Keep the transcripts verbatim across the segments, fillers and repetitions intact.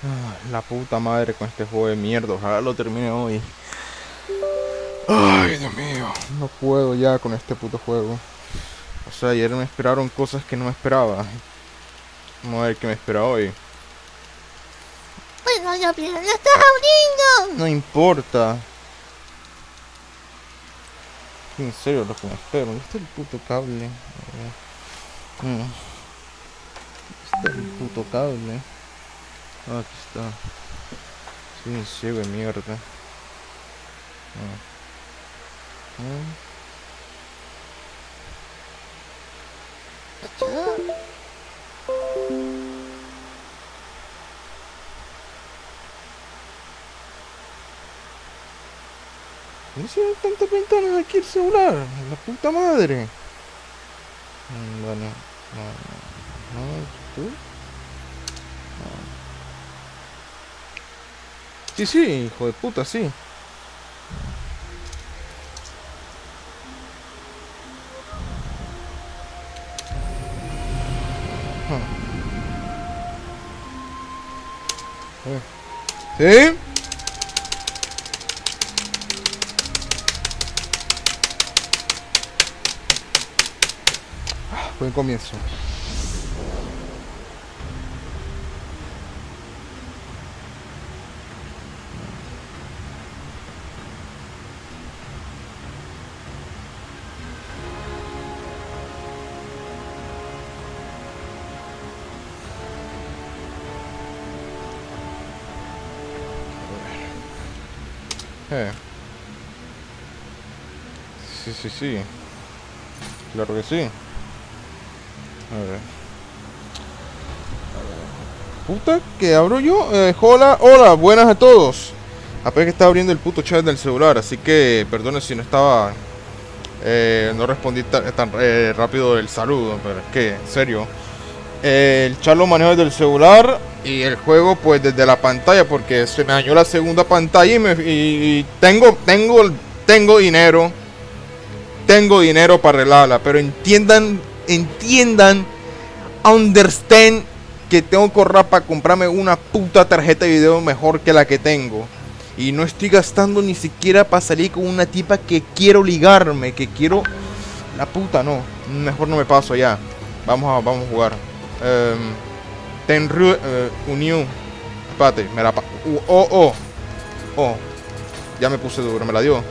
Ah, la puta madre con este juego de mierda. Ojalá lo termine hoy. Ay, Dios mío. No puedo ya con este puto juego. O sea, ayer me esperaron cosas que no me esperaba. Vamos a ver qué me espera hoy. Bueno, Gabriel, lo estás abriendo. No importa. En serio lo que me espero. ¿Dónde está el puto cable? Mm. ¿Dónde está el puto cable? Ah, aquí está. Soy un ciego de mierda. Ah. Ah. ¿No se ven tantas ventanas aquí el celular? La puta madre. Mm, Bueno, no, no, no, ¿tú? No. Sí, sí, hijo de puta, sí. Ah. Eh. ¿Sí? Ah, buen comienzo. Eh. Sí, sí, sí. Claro que sí. A ver. Puta, ¿qué abro yo? Eh, hola, hola, buenas a todos. Apenas que estaba abriendo el puto chat del celular, así que perdone si no estaba... Eh, no respondí tan, tan eh, rápido el saludo, pero es que, en serio. Eh, el chat lo manejo desde el celular y el juego pues desde la pantalla porque se me dañó la segunda pantalla y, me, y, y tengo, tengo, tengo dinero. Tengo dinero para arreglarla, pero entiendan, entiendan, understand que tengo que ahorrar para comprarme una puta tarjeta de video mejor que la que tengo. Y no estoy gastando ni siquiera para salir con una tipa que quiero ligarme, que quiero... La puta, no. Mejor no me paso ya. Vamos a, vamos a jugar. Um, Tenryu uh, Union. Espérate, me la pa... Uh, oh, oh. Oh. Ya me puse duro, me la dio. Um,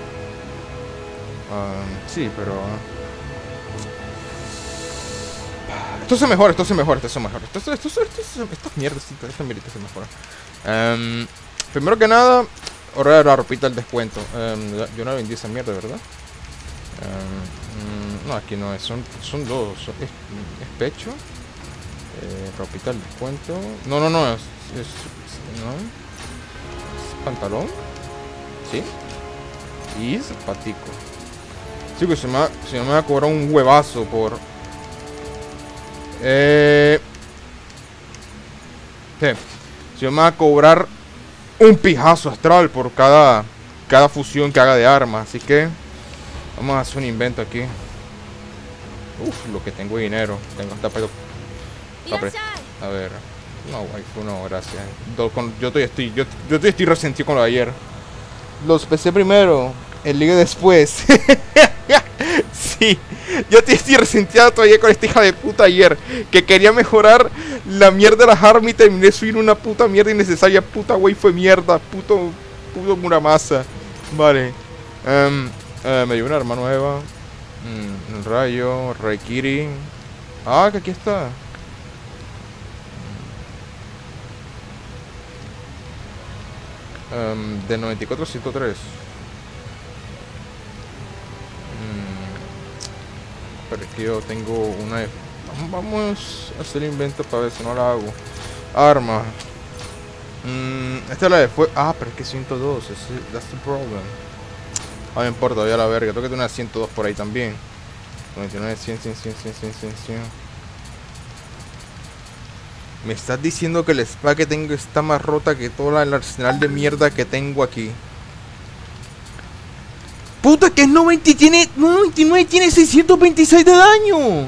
sí, pero... Esto se mejora, esto se mejora, esto se mejora. Esto, esto, esto, esto, esto, estas mierdas, estas mierdas se mejoran. Um, primero que nada, ahorrar la ropita al descuento. Um, yo no vendí esa mierda, ¿verdad? Um, no, aquí no es, son, son dos. Son, es, es pecho. Eh, ropita al descuento. No, no, no, es, es, no. ¿Es pantalón? Sí. Y zapatico. Sí, que se me, se me va a cobrar un huevazo por... Eh... Sí. Se me va a cobrar un pijazo astral por cada cada fusión que haga de armas. Así que vamos a hacer un invento aquí. Uf, lo que tengo de dinero. Tengo hasta para... A ver. No, waifu, no, gracias. Do, con, yo, estoy, estoy, yo, yo estoy, estoy resentido con lo de ayer. Los P C primero, el ligue después. Sí, yo estoy, estoy resentido todavía con esta hija de puta ayer. Que quería mejorar la mierda de las armas y terminé de subir una puta mierda innecesaria. Puta waifu de mierda, puto, puto Muramasa. Vale. Um, uh, me dio una arma nueva. Mm, un rayo, Raikiri. Ah, que aquí está. Um, de noventa y cuatro a ciento tres. Mm, pero es que yo tengo una... Vamos a hacer invento para ver si no la hago. Arma. Mm, esta es la de fue... Ah, pero es que ciento dos. That's the problem. Ah, no importa, voy a la verga. Tengo que tener una ciento dos por ahí también. noventa y nueve, cien, cien, cien, cien, cien, cien, cien. Me estás diciendo que la espada que tengo está más rota que todo el arsenal de mierda que tengo aquí. Puta, que es noventa y tiene noventa y nueve, tiene seiscientos veintiséis de daño.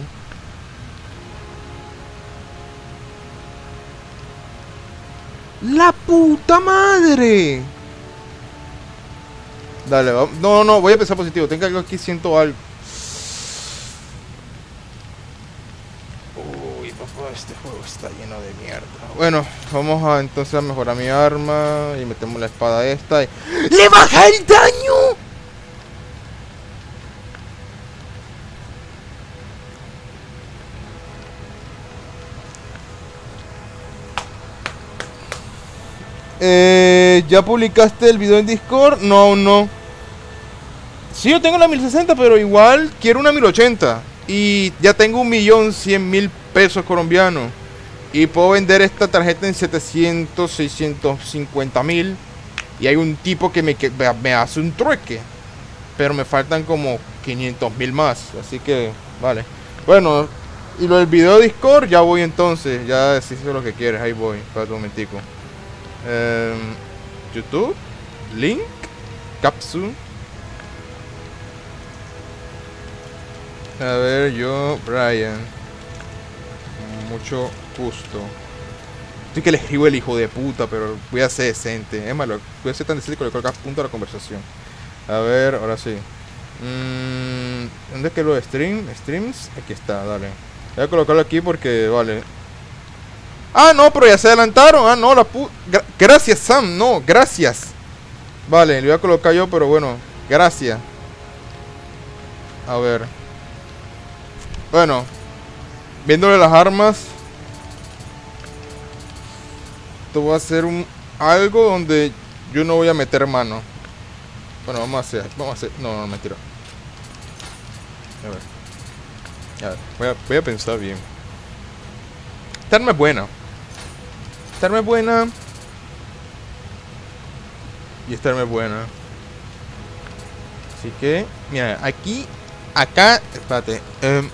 ¡La puta madre! Dale, vamos. No, no, voy a pensar positivo. Tengo algo aquí, siento algo. Uy, papá, este juego está lleno de mierda. Bueno, vamos a entonces a mejorar mi arma. Y metemos la espada esta y... ¡le baja el daño! Eh, ¿ya publicaste el video en Discord? No, aún no. Sí, yo tengo la mil sesenta, pero igual quiero una mil ochenta. Y ya tengo un millón cien mil pesos colombianos. Y puedo vender esta tarjeta en setecientos, seiscientos cincuenta mil. Y hay un tipo que me, que me hace un trueque. Pero me faltan como quinientos mil más. Así que, vale. Bueno, y lo del video de Discord, ya voy entonces. Ya decís lo que quieres, ahí voy. Espérate un momentico. Um, YouTube, link, capsule. A ver, yo, Brian. Mucho gusto. Estoy que le escribo el hijo de puta, pero voy a ser decente. Es malo, voy a ser tan decente que le coloco punto a la conversación. A ver, ahora sí. Mm, ¿Dónde es que lo de stream? Streams, aquí está, dale. Voy a colocarlo aquí porque, vale. Ah, no, pero ya se adelantaron. Ah, no, la pu... Gra gracias, Sam. No, gracias. Vale, le voy a colocar yo, pero bueno. Gracias. A ver. Bueno. Viéndole las armas. Esto va a ser un... algo donde yo no voy a meter mano. Bueno, vamos a hacer... Vamos a hacer... No, no, mentira. A ver. A ver. Voy a, voy a pensar bien. Esta arma es buena. Esta arma es buena. Y esta arma es buena. Así que, mira, aquí, acá, espérate. Eh,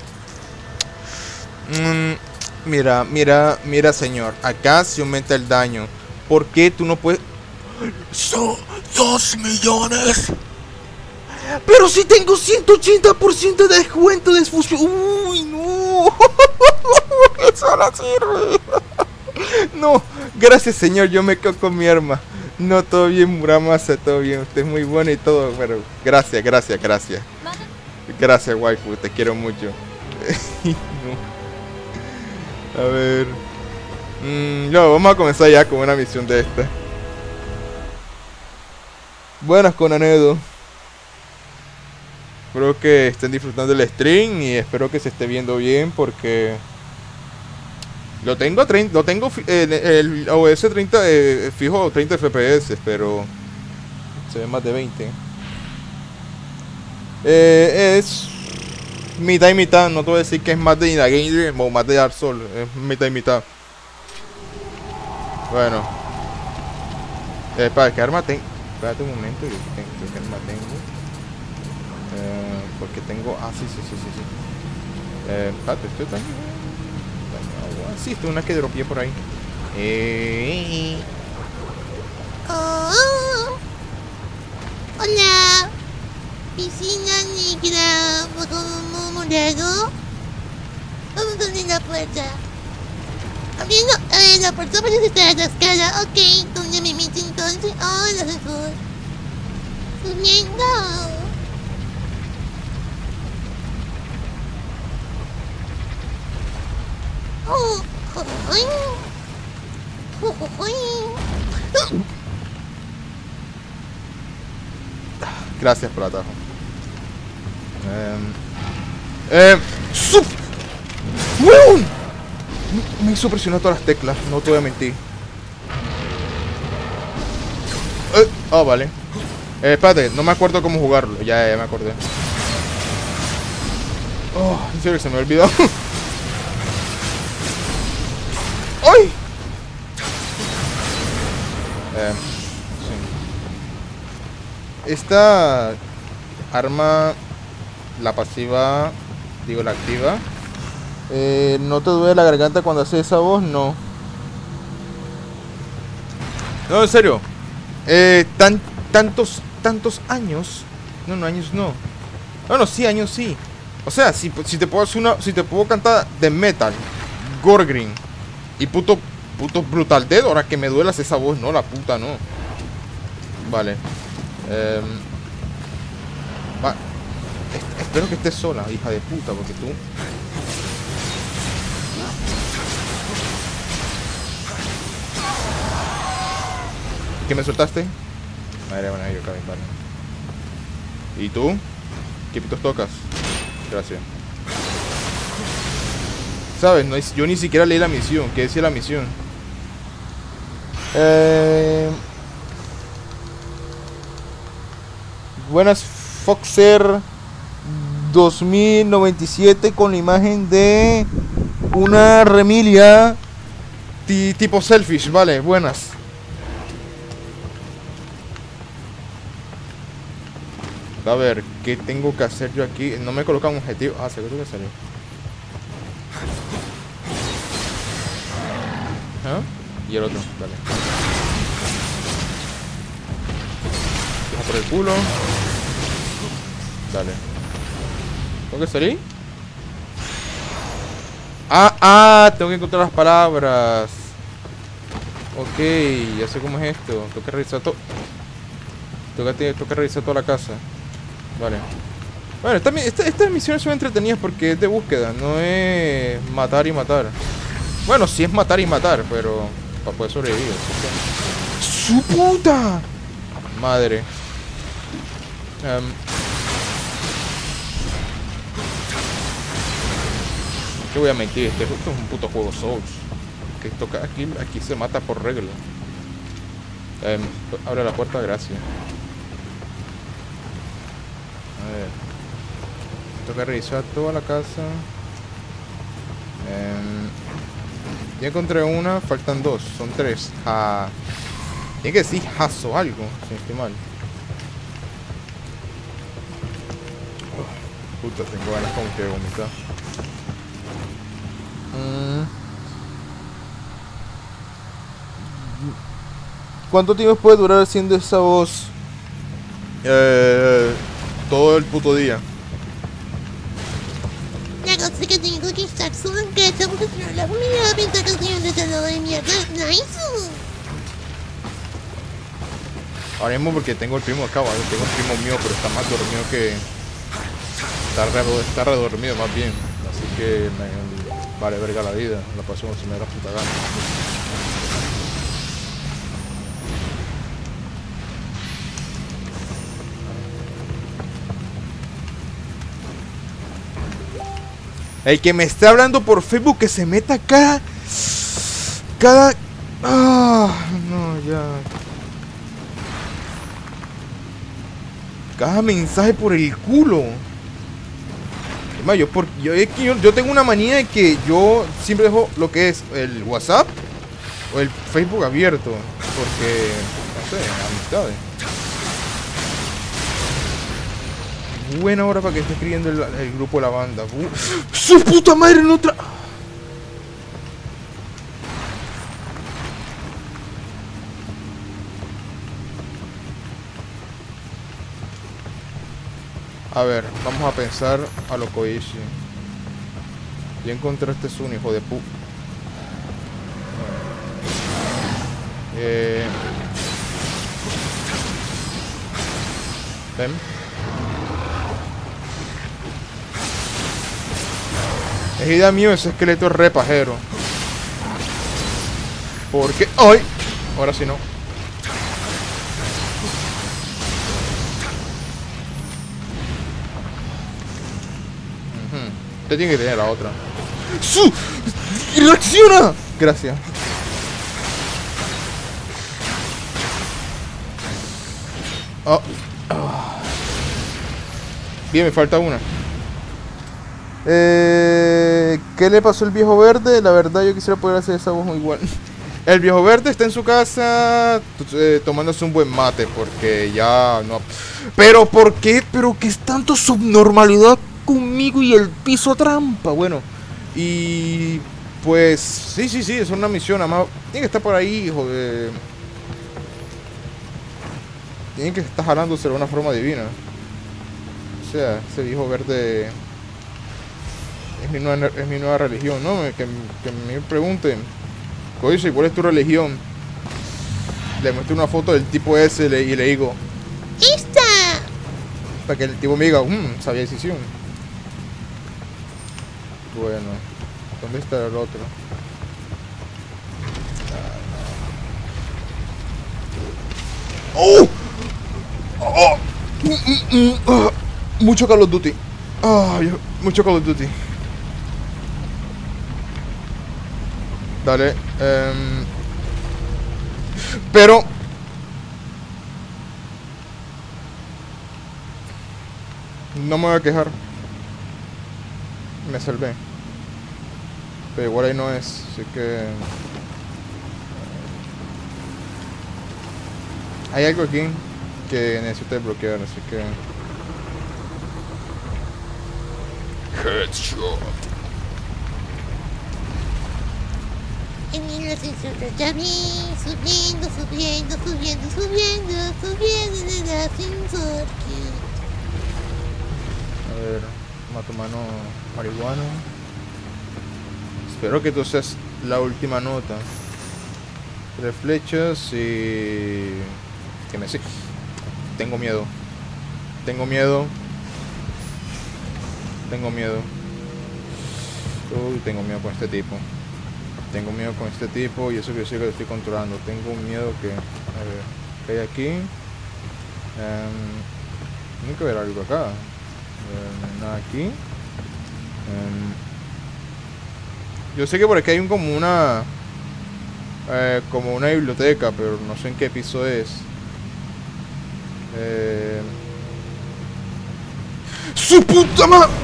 mm, mira, mira, mira, señor. Acá se aumenta el daño. ¿Por qué tú no puedes? Son dos millones. Pero si tengo ciento ochenta por ciento de descuento de fusión. Uy, no. Eso no sirve. No, gracias señor, yo me quedo con mi arma. No, todo bien, Muramasa, todo bien. Usted es muy bueno y todo, pero gracias, gracias, gracias. Gracias, waifu, te quiero mucho. No. A ver. Mm, no, vamos a comenzar ya con una misión de esta. Buenas con Anedo. Espero que estén disfrutando del stream y espero que se esté viendo bien porque... Lo tengo a treinta, lo tengo en el O B S treinta, eh, fijo treinta F P S, pero se ve más de veinte. Eh, es mitad y mitad, no te voy a decir que es más de Inagame o más de Dark Souls, es mitad y mitad. Bueno. Eh, para, ¿qué arma tengo? Espérate un momento, yo tengo, ¿qué arma tengo? Eh, porque tengo... Ah, sí, sí, sí, sí, sí. Eh, espérate, estoy también... Sí, esto es una que dropeé por ahí. Eh... Oh. Hola. Piscina negra. Como morado. Vamos a abrir la puerta. Abriendo eh, la puerta parece estar atascada. Ok, ¿dónde me meto entonces? Oh, la mejor. Subiendo. Oh, oh, oh, oh, oh. Gracias por el atajo. Eh, eh, ¡Sub! ¡Weón! Me, me hizo presionar todas las teclas, no te voy a mentir. Eh, oh, vale. Eh, espérate, no me acuerdo cómo jugarlo. Ya, ya me acordé. Oh, en serio, se me olvidó. ¡Ay! Eh, sí. Esta arma, la pasiva, digo la activa, eh, ¿no te duele la garganta cuando haces esa voz? No. No, en serio. Eh, tan, tantos, tantos años. No, no, años no. Bueno, sí, años sí. O sea, si, si te puedo hacer una, si te puedo cantar de metal, Gorgreen. Y puto, puto Brutal Dead. Ahora que me duelas esa voz, no, la puta, no. Vale. Eh, va. Espero que estés sola, hija de puta, porque tú... ¿Qué me soltaste? Madre mía, yo acá, vale. ¿Y tú? ¿Qué pitos tocas? Gracias. ¿Sabes? No, yo ni siquiera leí la misión. ¿Qué decía la misión? Eh... Buenas, Foxer dos mil noventa y siete con la imagen de una remilia tipo selfish. Vale, buenas. A ver, ¿qué tengo que hacer yo aquí? No me coloca un objetivo. Ah, seguro que salió. ¿Ah? Y el otro, vale. Deja por el culo. Dale. ¿Tengo que salir? Ah, ah, tengo que encontrar las palabras. Ok, ya sé cómo es esto. Tengo que revisar todo. Tengo que, tengo que revisar toda la casa. Vale. Bueno, esta, esta, estas misiones son entretenidas porque es de búsqueda, no es matar y matar. Bueno, sí es matar y matar, pero para poder sobrevivir. ¿Sí? ¡Su puta! Madre. Um, ¿Qué voy a mentir? Este, esto es un puto juego Souls. Que toca aquí, aquí se mata por regla. Um, abre la puerta, gracias. A ver. Tengo que revisar toda la casa. Um, ya encontré una, faltan dos, son tres. Ja. Tiene que decir jazo algo, si no estoy mal. Oh, puta, tengo ganas como que de vomitar. Mm. ¿Cuánto tiempo puede durar haciendo esa voz? Eh, todo el puto día. La cosa que tengo que estar solo en casa porque si no la comida me está cocinando todo de mierda. Nice. Ahora mismo porque tengo el primo acá, ¿vale? Tengo un primo mío, pero está más dormido que... Está re, está redormido más bien. Así que me vale verga la vida. La paso como si me da la puta gana. El que me esté hablando por Facebook que se meta cada... Cada... Ah, no, ya... Cada mensaje por el culo. Además, yo, por, yo, yo, yo tengo una manía de que yo siempre dejo lo que es el WhatsApp o el Facebook abierto. Porque, no sé, amistades. Buena hora para que esté escribiendo el, el grupo de la banda. Uh, ¡Su puta madre en otra! A ver, vamos a pensar a lo Koichi. Ya encontré este Sun, hijo de pu... Eh... ¿Ven? Es idea mío, ese esqueleto es re pajero. Porque... ¡Ay! Ahora sí no. Usted tiene que tener la otra. ¡Su! ¡Reacciona! Gracias. Oh. Oh. Bien, me falta una. Eh, ¿Qué le pasó al viejo verde? La verdad yo quisiera poder hacer esa voz muy igual. El viejo verde está en su casa eh, tomándose un buen mate porque ya no... Pero ¿por qué? ¿Pero qué es tanto subnormalidad conmigo y el piso trampa? Bueno, y pues sí, sí, sí, es una misión. Además, tiene que estar por ahí, hijo de... Tiene que estar jalándose de una forma divina. O sea, ese viejo verde es mi nueva, es mi nueva religión, ¿no? Que, que me pregunten Oye, ¿cuál es tu religión? Le muestro una foto del tipo ese le- y le digo... ¡Esta! Para que el tipo me diga, mmm, sabía decisión. Bueno, ¿dónde está el otro? ¡Oh! ¡Oh! Mm, mm, mm, ah. Mucho Call of Duty. Ah, yo- mucho Call of Duty. Dale. em, pero... No me voy a quejar. Me salvé. Pero igual ahí no es. Así que... Hay algo aquí que necesito desbloquear, así que... Headshot. En el ascensor ya vi, subiendo, subiendo, subiendo, subiendo, subiendo en el ascensor. A ver, mato mano marihuana. Espero que tú seas la última nota. Tres flechas y... Que me siga. Tengo miedo. Tengo miedo. Tengo miedo. Uy, tengo miedo con este tipo. Tengo miedo con este tipo y eso que yo sé que lo estoy controlando. Tengo un miedo que... A ver, ¿qué hay aquí? Um, Tiene que haber algo acá. Eh, no hay nada aquí. Um, yo sé que por aquí hay un como una... Eh, como una biblioteca, pero no sé en qué piso es. Eh... ¡Su puta madre!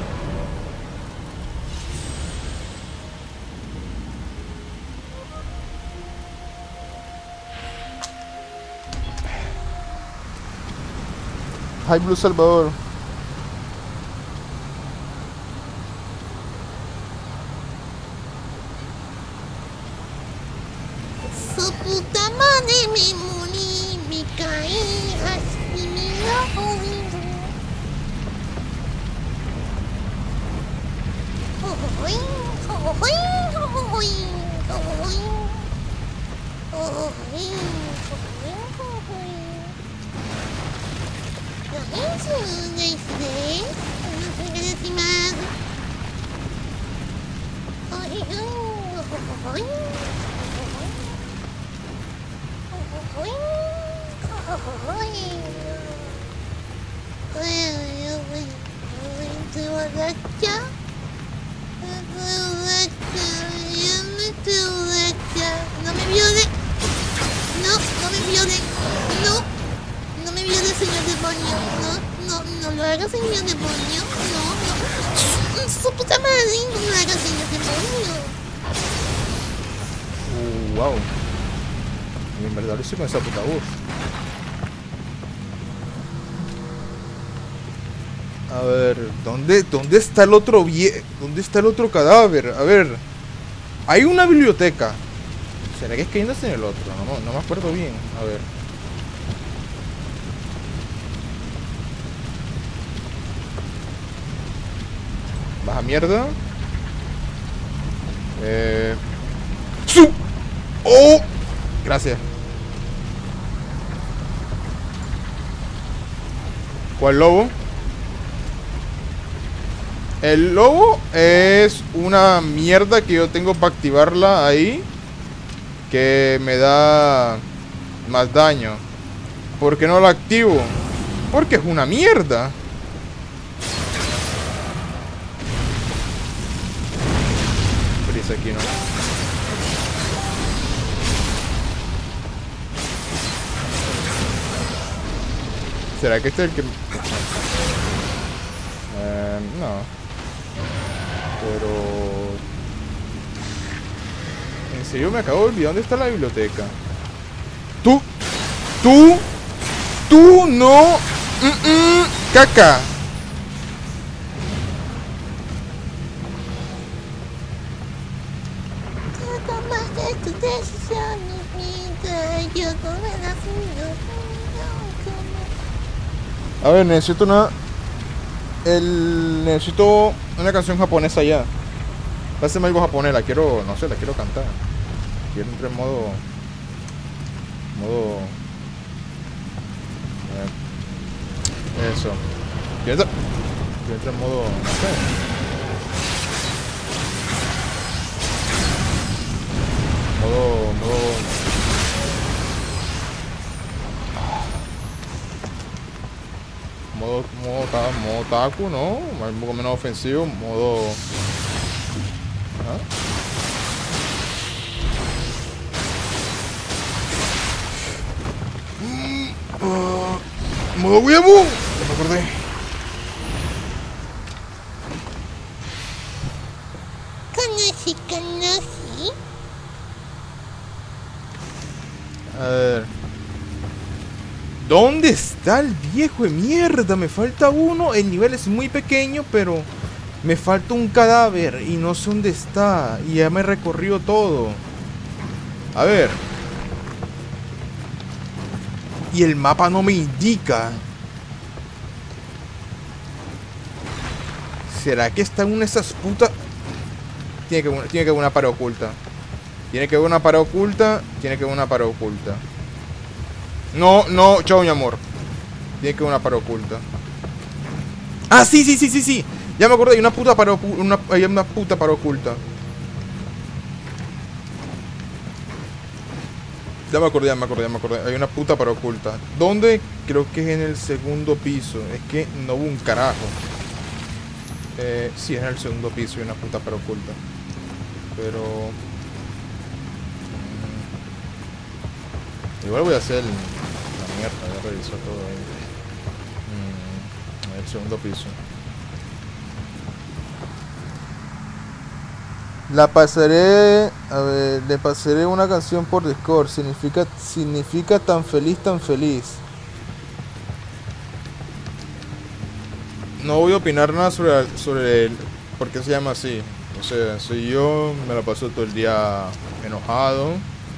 High Blue Salvador. Su puta madre, me morí, me caí, así me lo oído. Oy, oy, oy, oy, oy, oy. Eso no es de... No soy lastimado. Oy, oy, oy. No me viole. No, no me viole. No, no me viole, señor demonio. No, no, no lo haga, señor demonio. No, no. Su puta madre, no lo haga, señor demonio. Uh, wow. Y en verdad lo hice con esa puta voz. A ver, ¿dónde, dónde está el otro vie... ¿Dónde está el otro cadáver? A ver. Hay una biblioteca. ¿Será que es que en el otro? No, no me acuerdo bien. A ver. Baja mierda. Eh... ¡Su! ¡Oh! Gracias. ¿Cuál lobo? El lobo es una mierda que yo tengo para activarla ahí, que me da más daño. ¿Por qué no la activo? Porque es una mierda. Prisa aquí, ¿no? ¿Será que este es el que...? Eh, no. Pero... En serio me acabo de olvidar dónde está la biblioteca. Tú, tú, tú no, mm, mm, caca. Tú tomaste tus decisiones mientras yo tomé las mías. A ver, necesito una... El... Necesito una canción japonesa ya. Pásame algo japonés, la quiero... No sé, la quiero cantar. quiero entrar en modo... Modo... eh, Eso. Quiero entrar... Quiero entrar en modo... No sé. Modo... Modo... Modo, modo, ta- modo taku, ¿no? Un poco menos ofensivo, modo... ¿Ah? Mm, uh, modo huevo. Ya me acordé. Conoce, conoce. A ver. ¿Dónde está el viejo de mierda? Me falta uno. El nivel es muy pequeño, pero me falta un cadáver y no sé dónde está. Y ya me recorrió todo. A ver. Y el mapa no me indica. ¿Será que está en una de esas putas? Tiene que, tiene que haber una pared oculta. Tiene que haber una pared oculta. Tiene que haber una pared oculta. No, no, chao mi amor. Tiene que haber una pared oculta. Ah, sí, sí, sí, sí, sí. Ya me acordé, hay una puta pared oculta. Una, hay una puta pared oculta. Ya me acordé, ya me acordé, ya me acordé. Hay una puta pared oculta. ¿Dónde? Creo que es en el segundo piso. Es que no hubo un carajo. Eh, sí, es en el segundo piso y una puta pared oculta. Pero... mm, igual voy a hacer... mierda, ya revisó todo ahí. Mm, el segundo piso. La pasaré, a ver, le pasaré una canción por Discord. Significa, significa tan feliz, tan feliz. No voy a opinar nada sobre, sobre el, por qué se llama así. O sea, soy yo, me la paso todo el día enojado.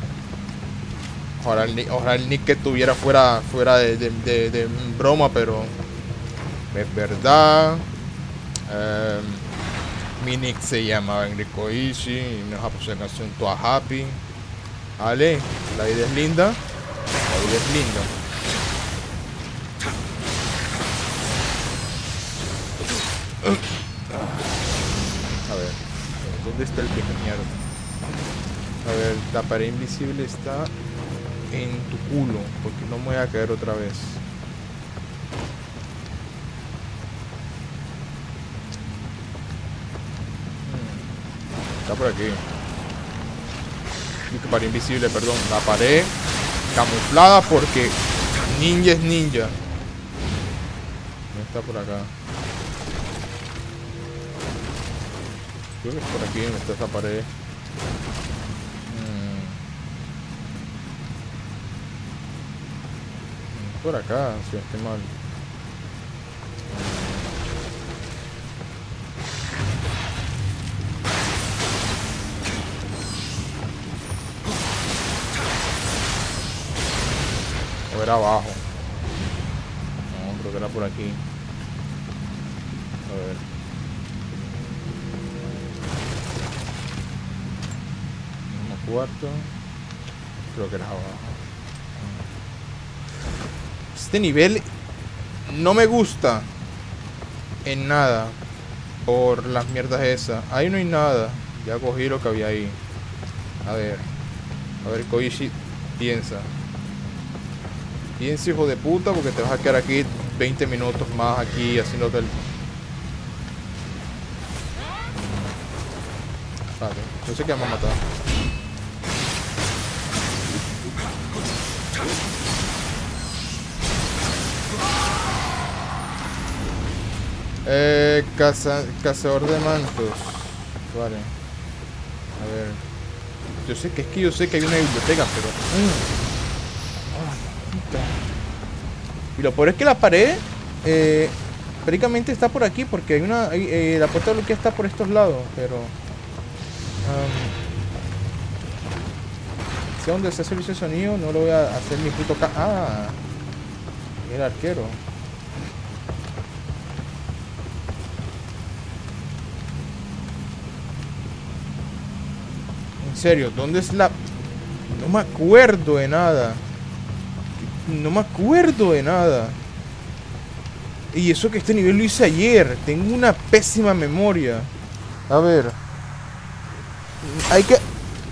Ojalá el, ojalá el nick que tuviera fuera, fuera de, de, de, de broma, pero es verdad. Eh, mi nick se llama Enricoishi y me vas a poner canción toda happy. Vale, la vida es linda. La vida es linda. A ver, ¿dónde está el viejo mierda? A ver, la pared invisible está en tu culo, porque no me voy a caer otra vez. Hmm. Está por aquí. La pared invisible, perdón. La pared camuflada porque ninja es ninja. No está por acá. Creo que es por aquí donde está esa pared. Por acá, si no estoy mal. O era abajo. No, creo que era por aquí. A ver. Mismo cuarto. Creo que era abajo. Este nivel no me gusta en nada por las mierdas esas. Ahí no hay nada. Ya cogí lo que había ahí. A ver. A ver, Koichi, piensa. Piensa, hijo de puta, porque te vas a quedar aquí veinte minutos más aquí haciéndote el... Vale, yo sé que vamos a matar. Eh, caza, cazador de mantos. Vale. A ver. Yo sé que es que yo sé que hay una biblioteca, pero... Y lo peor es que la pared... Eh, prácticamente está por aquí, porque hay una... Hay, eh, la puerta de bloqueo está por estos lados, pero... Um, si donde se servicio de sonido, no lo voy a hacer ni puto ca... Ah, el arquero. En serio, ¿dónde es la No me acuerdo de nada. No me acuerdo de nada. Y eso que este nivel lo hice ayer. Tengo una pésima memoria. A ver. Hay que...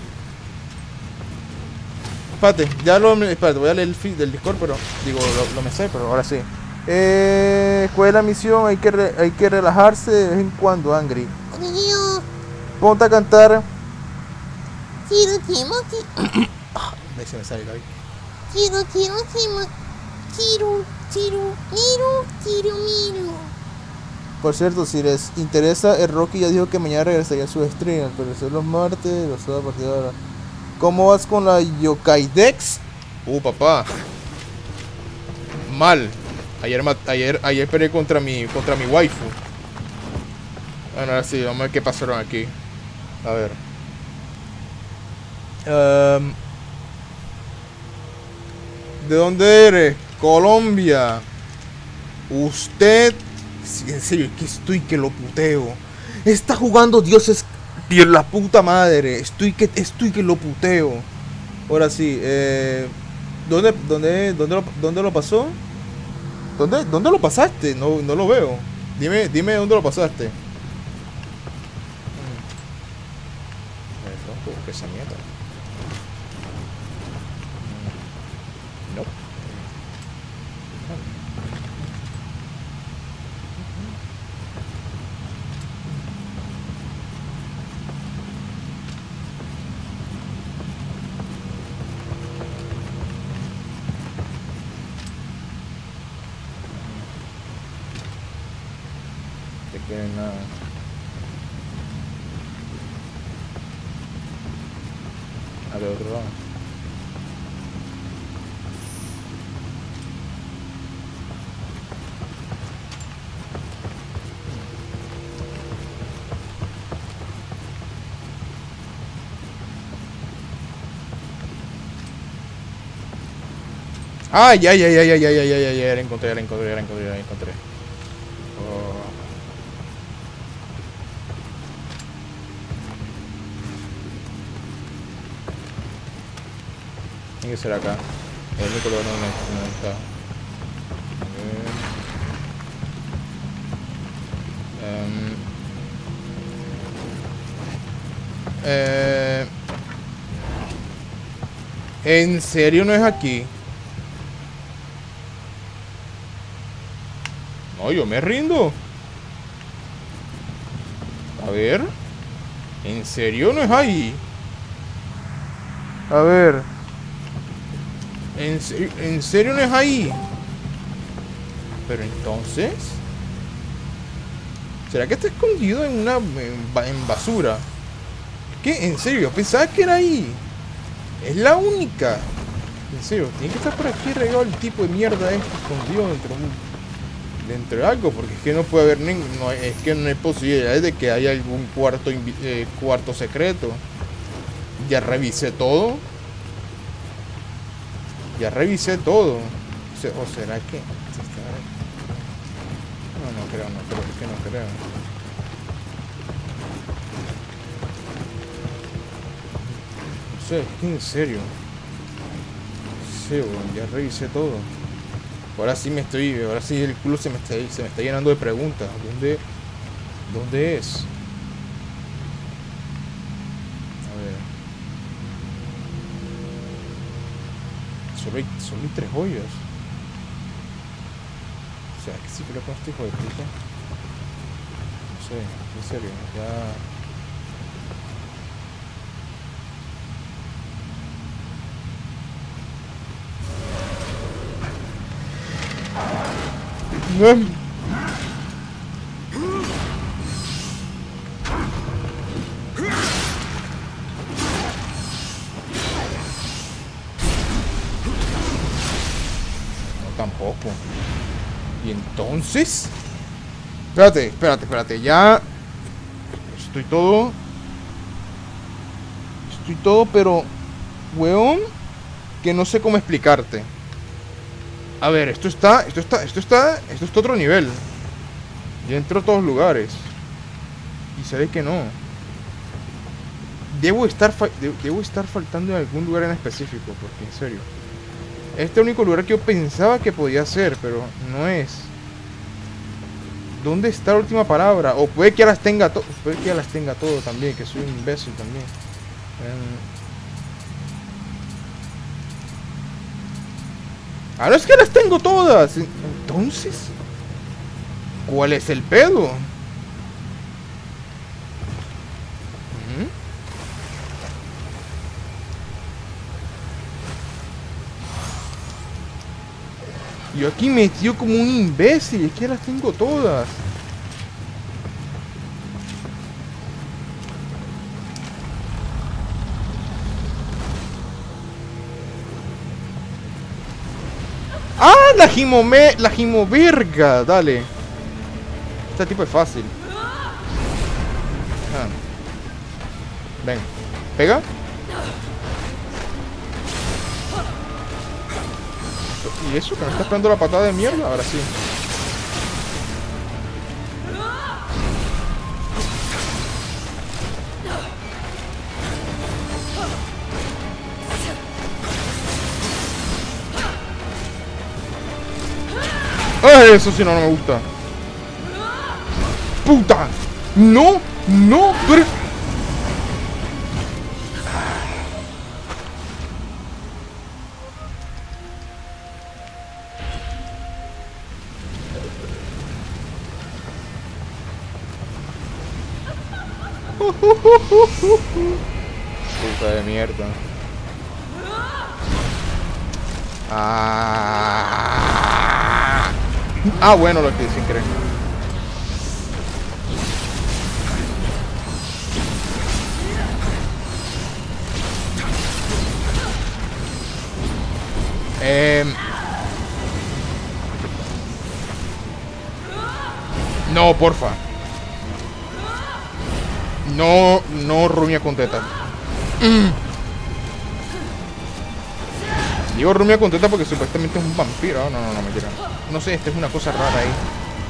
Espérate, ya lo... Espérate, voy a leer el feed del Discord, pero... Digo, lo, lo me sé, pero ahora sí. Eh, ¿Cuál es la misión? Hay que, re, hay que relajarse de vez en cuando, Angry. Río. Ponte a cantar. Quiero, quiero, quiero. Ahí se me sale, Gaby. Quiero, quiero, quiero. Quiero, quiero, miro, quiero, miro. Por cierto, si les interesa, el Rocky ya dijo que mañana regresaría a su stream, pero son los martes, los sábados a partir de ahora. ¿Cómo vas con la Yokai Dex? Uh, papá. Mal. Ayer, ayer, ayer peleé contra mi, contra mi waifu. Bueno, ahora sí, vamos a ver qué pasaron aquí. A ver. Um, ¿De dónde eres? Colombia. Usted... En serio, que estoy que lo puteo. Está jugando dioses... Dios, la puta madre. Estoy que, estoy que lo puteo. Ahora sí, eh... ¿Dónde, dónde, dónde, lo, dónde lo pasó? ¿Dónde, dónde lo pasaste? No, no lo veo. Dime, dime dónde lo pasaste. Hmm. ¿Qué esa mierda? No. Te quieren nada. Al otro lado. Ah, ya, ya, ya, ya, ya, ya, ya, ya, ya, la encontré, ya la encontré, ya la encontré, ya la encontré. Oh. Tiene que ser acá. El único lugar donde no está. Um, eh, ¿En serio no es aquí? No, yo me rindo. A ver. ¿En serio no es ahí? A ver. ¿En serio, ¿en serio no es ahí? Pero entonces... ¿Será que está escondido en una... en, en basura? ¿Qué? ¿En serio? Yo pensaba que era ahí. Es la única. En serio, tiene que estar por aquí regado el tipo de mierda este escondido dentro de un... dentro de algo, porque es que no puede haber ningún, no, es que no hay posibilidad de que haya algún cuarto eh, cuarto secreto. Ya revisé todo. Ya revisé todo. O, sea, ¿o será que? No, no creo, no creo, es que no creo. O sea, es que en serio. Sí, bueno, ya revisé todo. Ahora sí me estoy, ahora sí el culo se me está, se me está llenando de preguntas. ¿Dónde, dónde es? A ver. Solo hay, solo hay tres joyas. O sea, que sí que lo con este hijo de puta. No sé, en serio, ya. No. No, tampoco. ¿Y entonces? Espérate, espérate, espérate. Ya estoy todo. Estoy todo, pero... weón, que no sé cómo explicarte. A ver, esto está, esto está, esto está, esto está a otro nivel. Yo entro a todos lugares. Y se ve que no. Debo estar, fa de debo estar faltando en algún lugar en específico, porque en serio. Este es el único lugar que yo pensaba que podía ser, pero no es. ¿Dónde está la última palabra? O puede que ya las tenga todo. Puede que ya las tenga todo también, que soy un imbécil también. Um... Ah, no es que las tengo todas. Entonces, ¿cuál es el pedo? ¿Mm? Yo aquí metido como un imbécil, es que las tengo todas. ¡Ah! La gimome... La gimoverga, dale. Este tipo es fácil. Ah. Ven, pega. ¿Y eso? ¿Que me está esperando la patada de mierda? Ahora sí. ¡Ay! Eso sí no, no me gusta. ¡Puta! ¡No! ¡No! ¡Tú eres... Puta de mierda. Ah, ah bueno, lo que dicen, creo. Eh... No, porfa. No, no rumia con teta. Mm. Digo rumia con teta porque supuestamente es un vampiro. No, no, no, mentira. No sé, esta es una cosa rara ahí.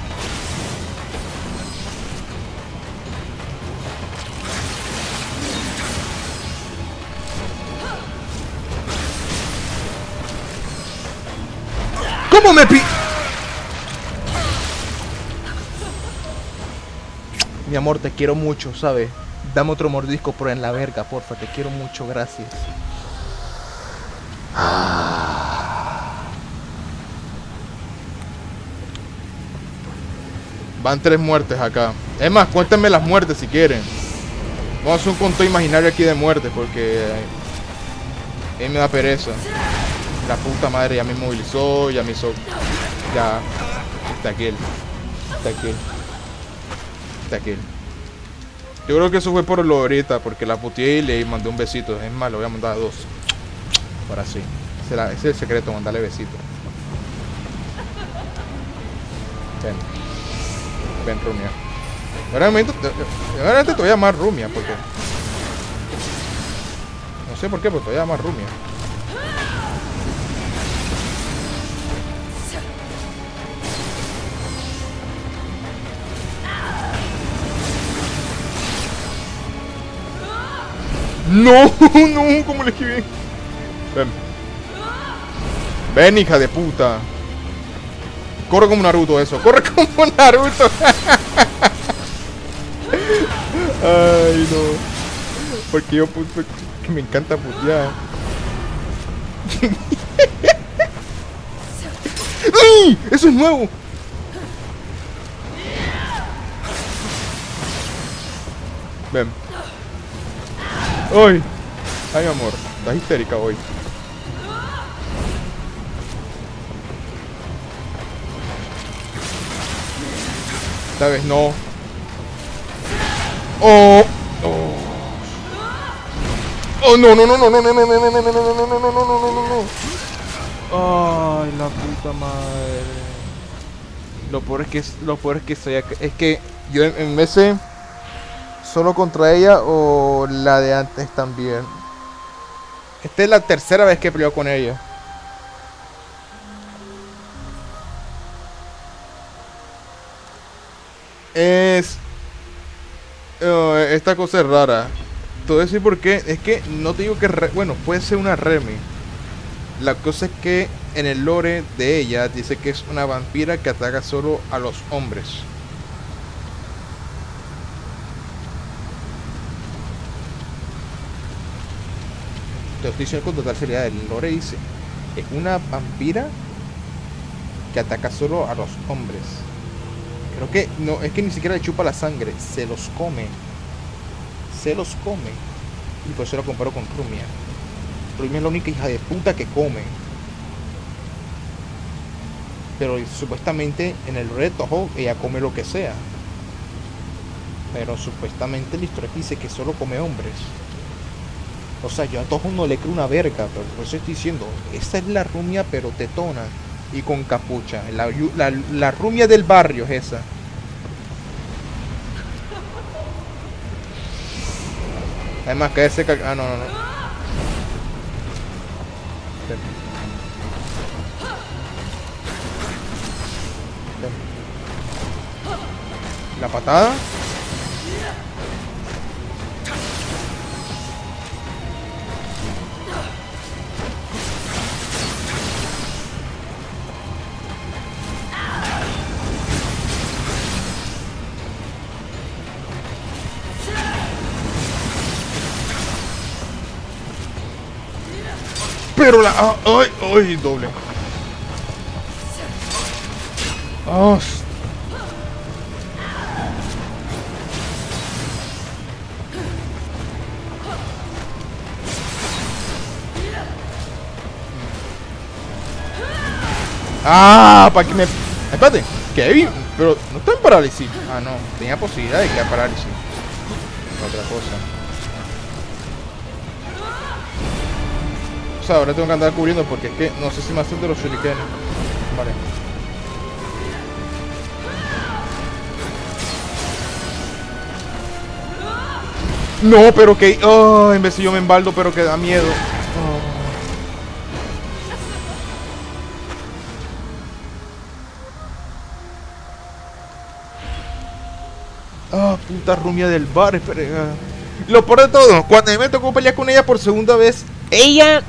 ¿Cómo me pi...? Mi amor, te quiero mucho, ¿sabes? Dame otro mordisco por en la verga, porfa. Te quiero mucho, gracias. Van tres muertes acá. Es más, cuéntenme las muertes si quieren. Vamos a hacer un conteo imaginario aquí de muertes porque... A mí me da pereza. La puta madre ya me inmovilizó, ya me hizo... Ya... Está aquel. Está aquel. Está aquel. Yo creo que eso fue por lo ahorita, porque la puteé y le mandé un besito. Es más, le voy a mandar dos. Ahora sí. Ese es el secreto, mandarle besitos. Ven. Ven, Rumia. Realmente, realmente te voy a llamar Rumia, porque... No sé por qué, pero te voy a llamar Rumia. No, no, ¿cómo le esquivé? Ven. Ven, hija de puta. Corre como Naruto eso, corre como Naruto. Ay, no. Porque yo puse que me encanta putear. ¡Ay! ¡Eso es nuevo! Ven. ¡Ay! Ay, mi amor, estás histérica hoy. Esta vez no. Oh. Oh. Oh, no, no, no, no, no, no, no, no, no, no, no, no, no, no, no, no, no, no, no. Ay, la puta madre. Lo peor es que lo peor es que soy acá. Es que yo en, en vez de solo contra ella o la de antes también. Esta es la tercera vez que peleo con ella. Es... Uh, esta cosa es rara. te voy a decir por qué. Es que no te digo que... Re, bueno, puede ser una Remy. La cosa es que en el lore de ella dice que es una vampira que ataca solo a los hombres. Te lo estoy diciendo con total seriedad. El lore dice: es una vampira que ataca solo a los hombres. Creo que no, es que ni siquiera le chupa la sangre, se los come. Se los come. Y por eso lo comparo con Rumia. Rumia es la única hija de puta que come. Pero supuestamente en el lore de Touhou ella come lo que sea. Pero supuestamente la historia dice que solo come hombres. O sea, yo a Touhou no le creo una verga, pero por eso estoy diciendo, esa es la Rumia pero tetona y con capucha. La, la, la Rumia del barrio es esa. Además que ese... Ah, no, no, no. Ven. Ven. La patada. Pero la... Ah, ¡ay! ¡Ay! Doble. Oh. Ah, para que me... Espérate, Kevin, pero no está en parálisis. Ah, no, tenía posibilidad de quedar parálisis. Otra cosa. O sea, ahora tengo que andar cubriendo porque es que no sé si me hacen de los shurikenes. Vale. No, pero que... Oh, en vez de yo me embaldo, pero que da miedo. Ah, oh, puta Rumia del bar. Espera. Lo peor de todo, cuando a mí me tocó pelear con ella por segunda vez, ella...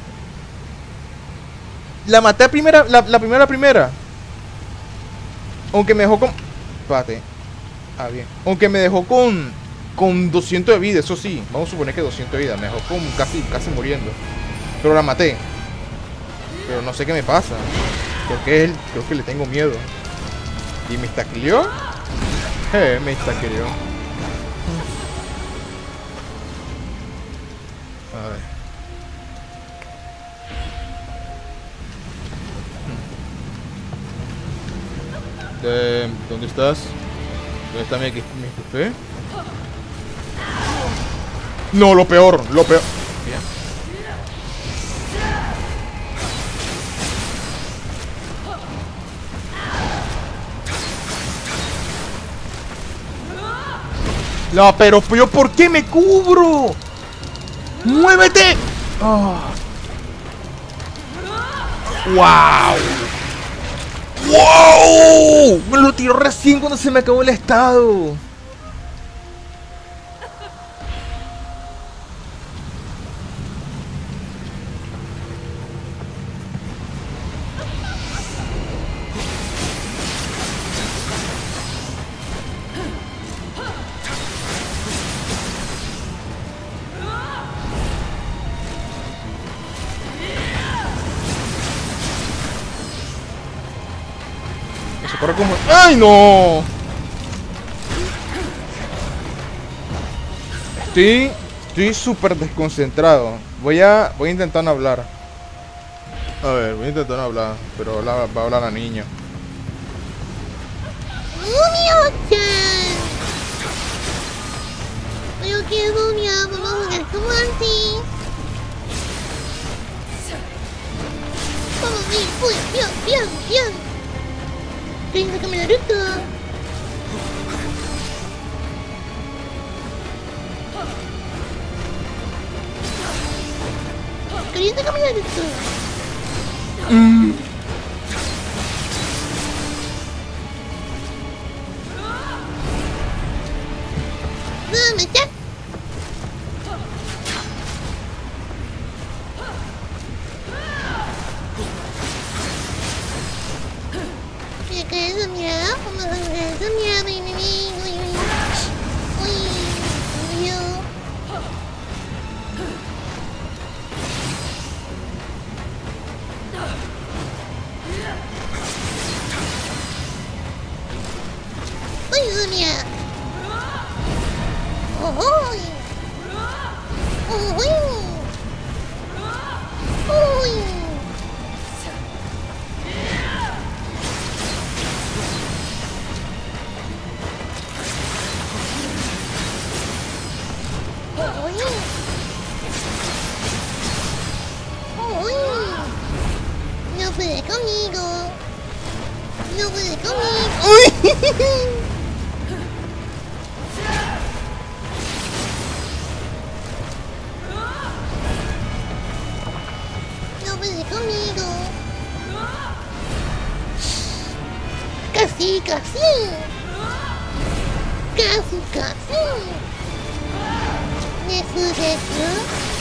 La maté a primera, la, la primera, la primera. Aunque me dejó con... Espérate. Ah, bien. Aunque me dejó con... Con doscientos de vida, eso sí. Vamos a suponer que doscientos de vida. Me dejó con casi, casi muriendo. Pero la maté. Pero no sé qué me pasa. Creo que él, creo que le tengo miedo. ¿Y me estacleó? Eh, me estacleó. A ver. Eh, ¿Dónde estás? ¿Dónde está mi, mi jefe? No, lo peor, lo peor. Bien. No, pero yo, ¿por qué me cubro? ¡Muévete! Oh. ¡Wow! ¡Wow! Me lo tiró recién cuando se me acabó el estado. Se corre como... ¡Ay, no! Estoy... Estoy súper desconcentrado. Voy a... Voy a intentar no hablar. A ver, voy a intentar no hablar. Pero la, va a hablar la niña. ¡Rumio-chan! Pero que Rumia, vamos a jugar como antes. Vamos a ir, uy, bien, bien, bien. Tengo que me la ruta. Caliente que me la ruta. Mm. ¿Dónde está? conmigo. No puede conmigo. ¡Uy! No puede conmigo. Casi, casi. Casi, casi. Nesu, nesu.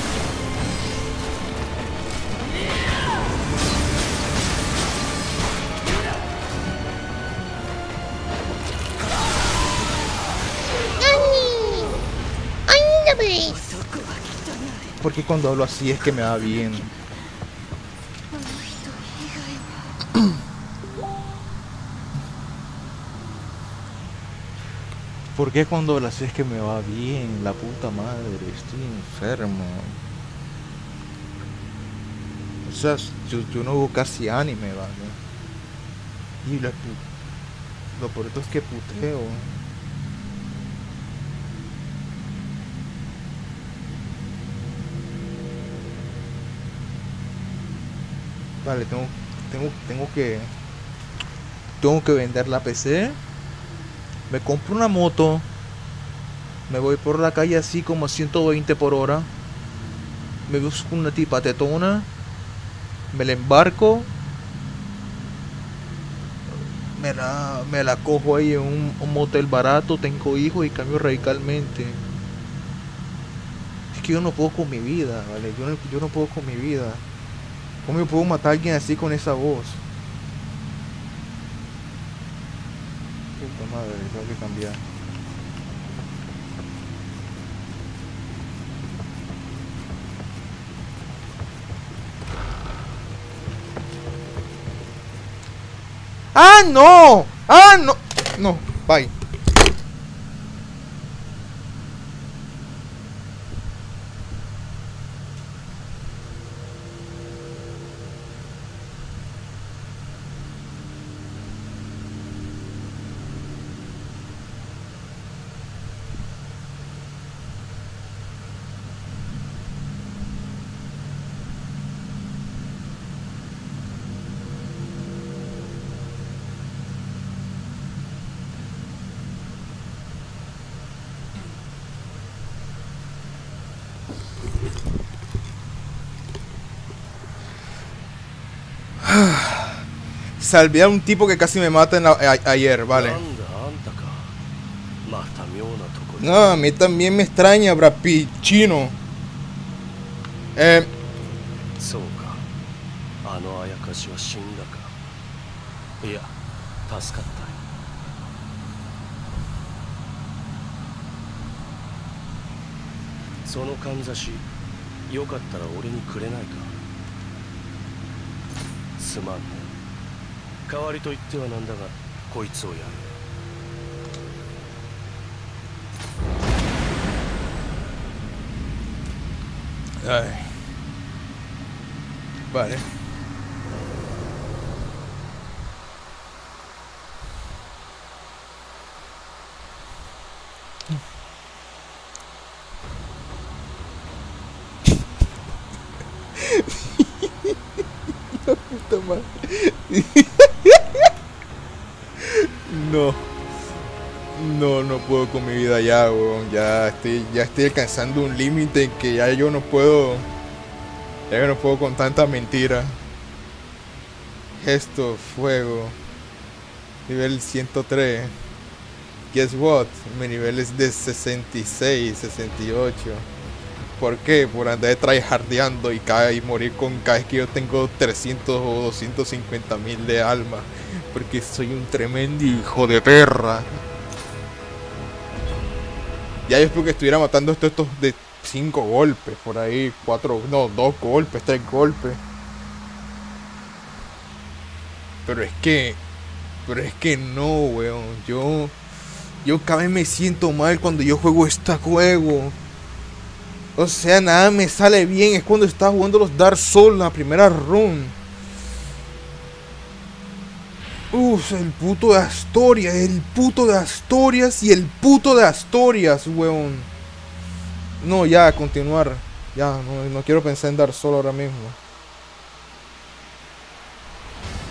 Porque cuando hablo así es que me va bien. ¿Por qué cuando hablo así es que me va bien? La puta madre, estoy enfermo. O sea, yo, yo no veo casi anime, ¿vale? Y lo, lo por esto es que puteo. Vale, tengo, tengo, tengo que, tengo que vender la P C. Me compro una moto. Me voy por la calle así como a ciento veinte por hora. Me busco una tipa tetona. Me la embarco. Me la, me la cojo ahí en un, un motel barato. Tengo hijos y cambio radicalmente. Es que yo no puedo con mi vida, ¿vale? Yo no, yo no puedo con mi vida. ¿Cómo yo puedo matar a alguien así con esa voz? Puta madre, tengo que cambiar. ¡Ah, no! ¡Ah, no! No, bye. Salvé a un tipo que casi me mata en la, a, ayer, vale. No, a mí también me extraña, Brad Pitt, chino. Eh... そうか。あのあやかしは死んだか。いや、助かった。そのかんざし、よかったら俺にくれないか。すまんね。代わりと言ってはなんだが、こいつをやる。 Ay. Vale. La puta madre. No. No, no puedo con mi vida ya, weón. Ya estoy, ya estoy alcanzando un límite en que ya yo no puedo. Ya que no puedo con tanta mentira. Gesto, fuego. Nivel ciento tres. Guess what? Mi nivel es de sesenta y seis, sesenta y ocho. ¿Por qué? Por andar tryhardeando y caer y morir con cada vez que yo tengo trescientos o doscientos cincuenta mil de alma. Porque soy un tremendo hijo de perra. Ya yo espero que estuviera matando estos, estos de cinco golpes, por ahí, cuatro, no, dos golpes, tres golpes. Pero es que, pero es que no, weón. Yo, yo cada vez me siento mal cuando yo juego este juego. O sea, nada me sale bien. Es cuando estaba jugando los Dark Souls, la primera run. Uf, el puto de Asturias, el puto de Asturias y el puto de Asturias, weón. No, ya, continuar. Ya, no, no quiero pensar en Dark Souls ahora mismo.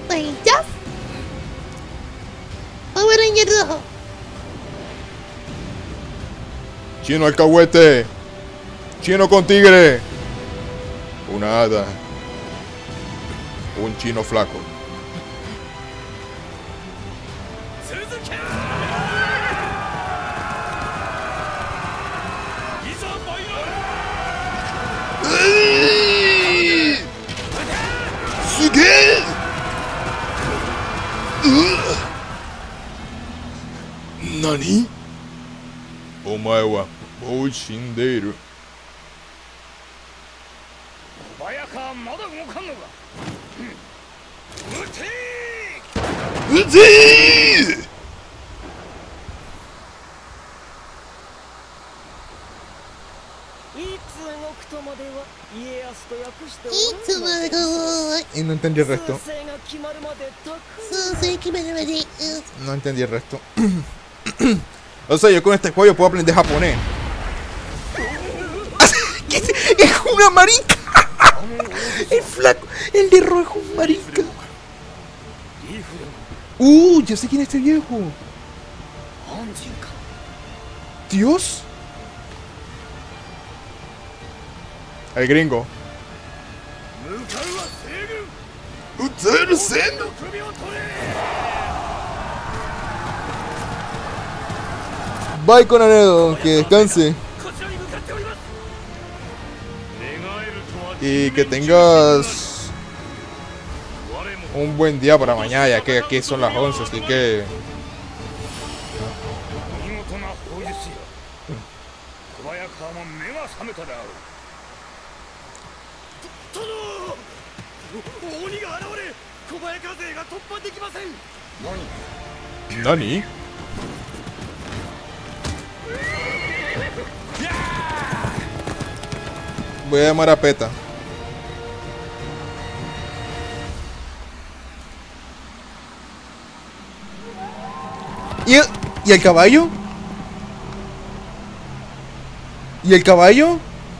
Rangers. Power Ranger rojo. Chino alcahuete. Chino con tigre. Una hada. Un chino flaco. ¿Qué? ¿Nani? Omae wa mou shinderu. ¡Sí! Y no entendí el resto. No entendí el resto. O sea, yo con este juego puedo aprender japonés. Es una marica. El flaco, el de rojo, marica. Uh, yo sé quién es este viejo. Dios. El gringo. Bye con Anedo, que descanse. Y que tengas un buen día para mañana, ya que aquí son las once, así que... ¿Nani? Voy a llamar a Peta. ¿Y el, ¿Y el caballo? ¿Y el caballo?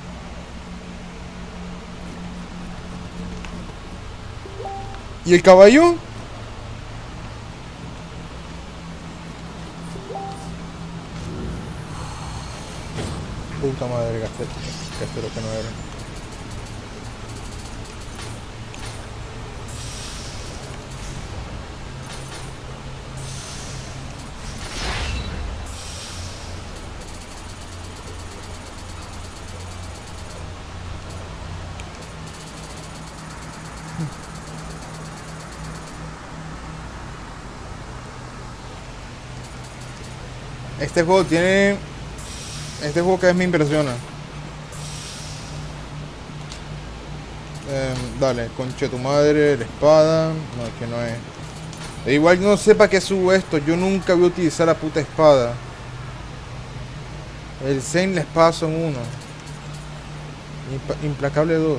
¿Y el caballo? Puta madre, gasté, gasté lo que no era. Este juego tiene... Este juego que es me impresiona. Eh, dale, conche tu madre, la espada. No, es que no es. E igual no sé para qué subo esto. Yo nunca voy a utilizar la puta espada. El Zen y la espada son uno. Imp Implacable dos.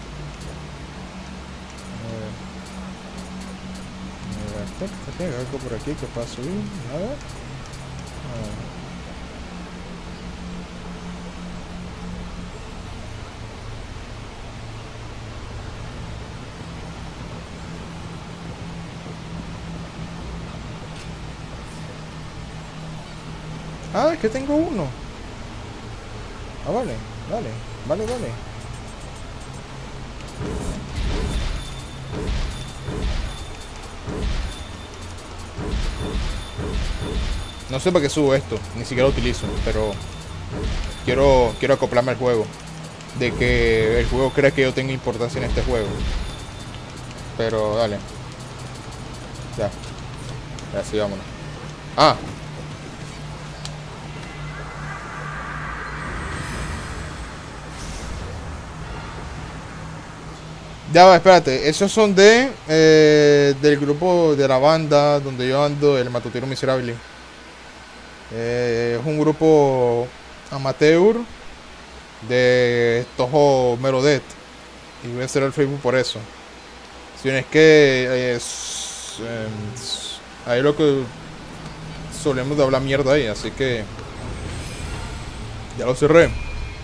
A ver. Tengo algo por aquí que pueda subir. Nada. Ah, es que tengo uno. Ah, vale, vale, vale, vale. No sé para qué subo esto, ni siquiera lo utilizo, pero quiero quiero acoplarme al juego. De que el juego crea que yo tengo importancia en este juego. Pero dale. Ya. Ya, sí, vámonos. Ah. Ya va, espérate, esos son de eh, del grupo de la banda donde yo ando, el Matutino Miserable. Eh, es un grupo amateur de Toho Merodet. Y voy a hacer el Facebook por eso. Si no es que es, eh, ahí lo que solemos de hablar mierda ahí, así que ya lo cerré.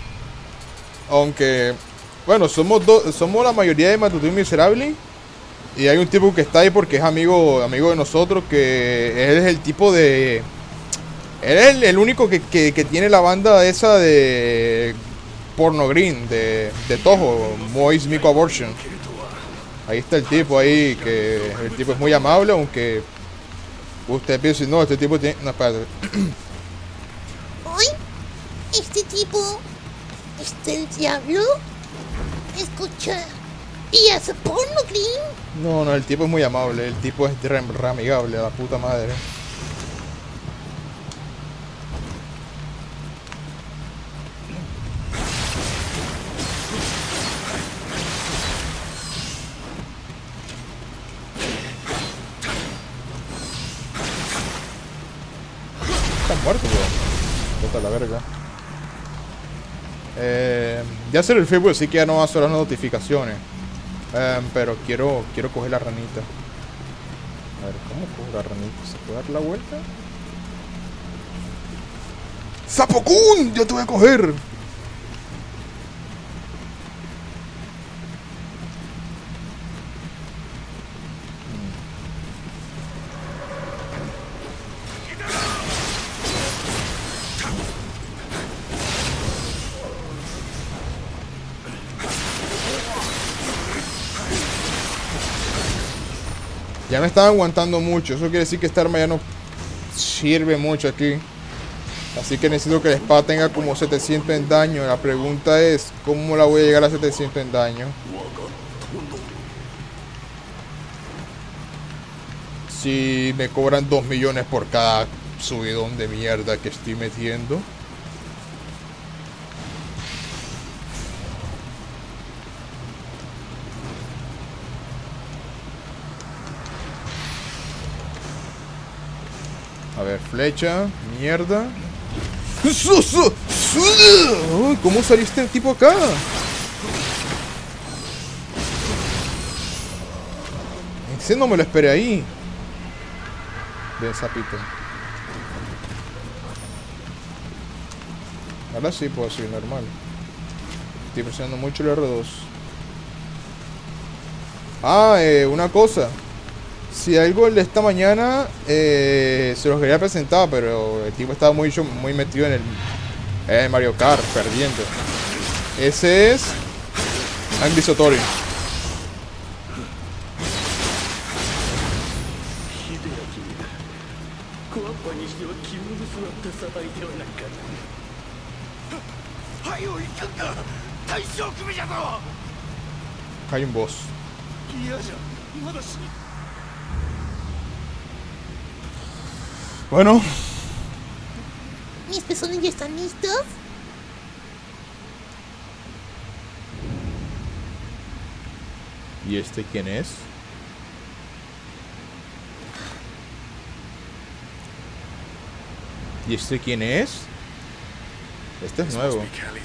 Aunque... Bueno, somos dos, somos la mayoría de Matutino Miserable. Y hay un tipo que está ahí porque es amigo, amigo de nosotros, que él es el tipo de... Él es el, el único que, que, que tiene la banda esa de Porno Green, de, de Toho, Moist Miko Abortion. Ahí está el tipo ahí, que el tipo es muy amable, aunque usted piensa, no, este tipo tiene... No, espérate. Hoy, este tipo es el diablo. Escucha, y hace porno, Green. No, no, el tipo es muy amable, el tipo es re, re amigable, a la puta madre. Está muerto, weón. Bota la verga. Eh, ya hacer el Facebook, sí que ya no va a hacer las notificaciones. Eh, pero quiero quiero coger la ranita. A ver, ¿cómo cojo la ranita? ¿Se puede dar la vuelta? ¡Zapocún! ¡Ya te voy a coger! Ya me están aguantando mucho. Eso quiere decir que esta arma ya no sirve mucho aquí. Así que necesito que la espada tenga como setecientos en daño. La pregunta es, ¿cómo la voy a llegar a setecientos en daño? Si me cobran dos millones por cada subidón de mierda que estoy metiendo. A ver, flecha, mierda. Uy, ¿cómo saliste el tipo acá? Ese no me lo esperé ahí. Ven, sapito. Ahora sí puedo seguir normal. Estoy presionando mucho el R dos. Ah, eh, una cosa. Si algo el de esta mañana eh, se los quería presentar, pero el tipo estaba muy, muy metido en el, en el Mario Kart, perdiendo. Ese es Andy Sotori. Hay un boss. Bueno. ¿Mis pezones ya están listos? ¿Y este quién es? ¿Y este quién es? Este es nuevo.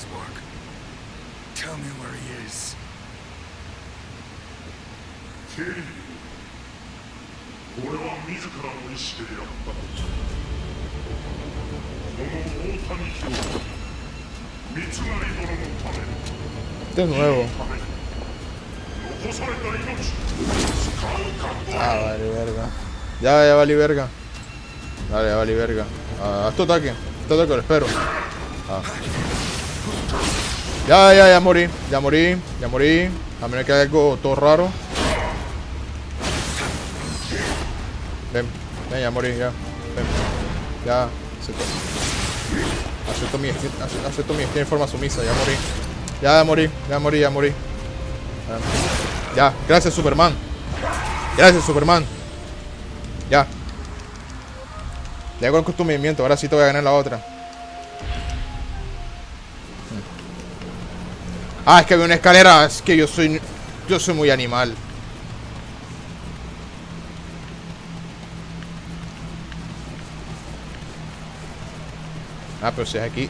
Este es nuevo. Ah, vale, verga. Ya, ya vale verga. Dale, ya vale verga. Ah, haz tu ataque. Haz tu ataque, lo espero. Ah. Ya, ya, ya morí. Ya morí. Ya morí. A menos que haya algo todo raro. Ven, ven, ya morí, ya. Ven. Ya, acepto. Acepto mi destino, acepto mi destino en forma sumisa, ya morí. Ya morí, ya morí, ya morí. Ya, gracias Superman. Gracias Superman. Ya. Ya conozco tu movimiento, ahora sí te voy a ganar la otra. Ah, es que había una escalera, es que yo soy. Yo soy muy animal. Ah, pero si es aquí.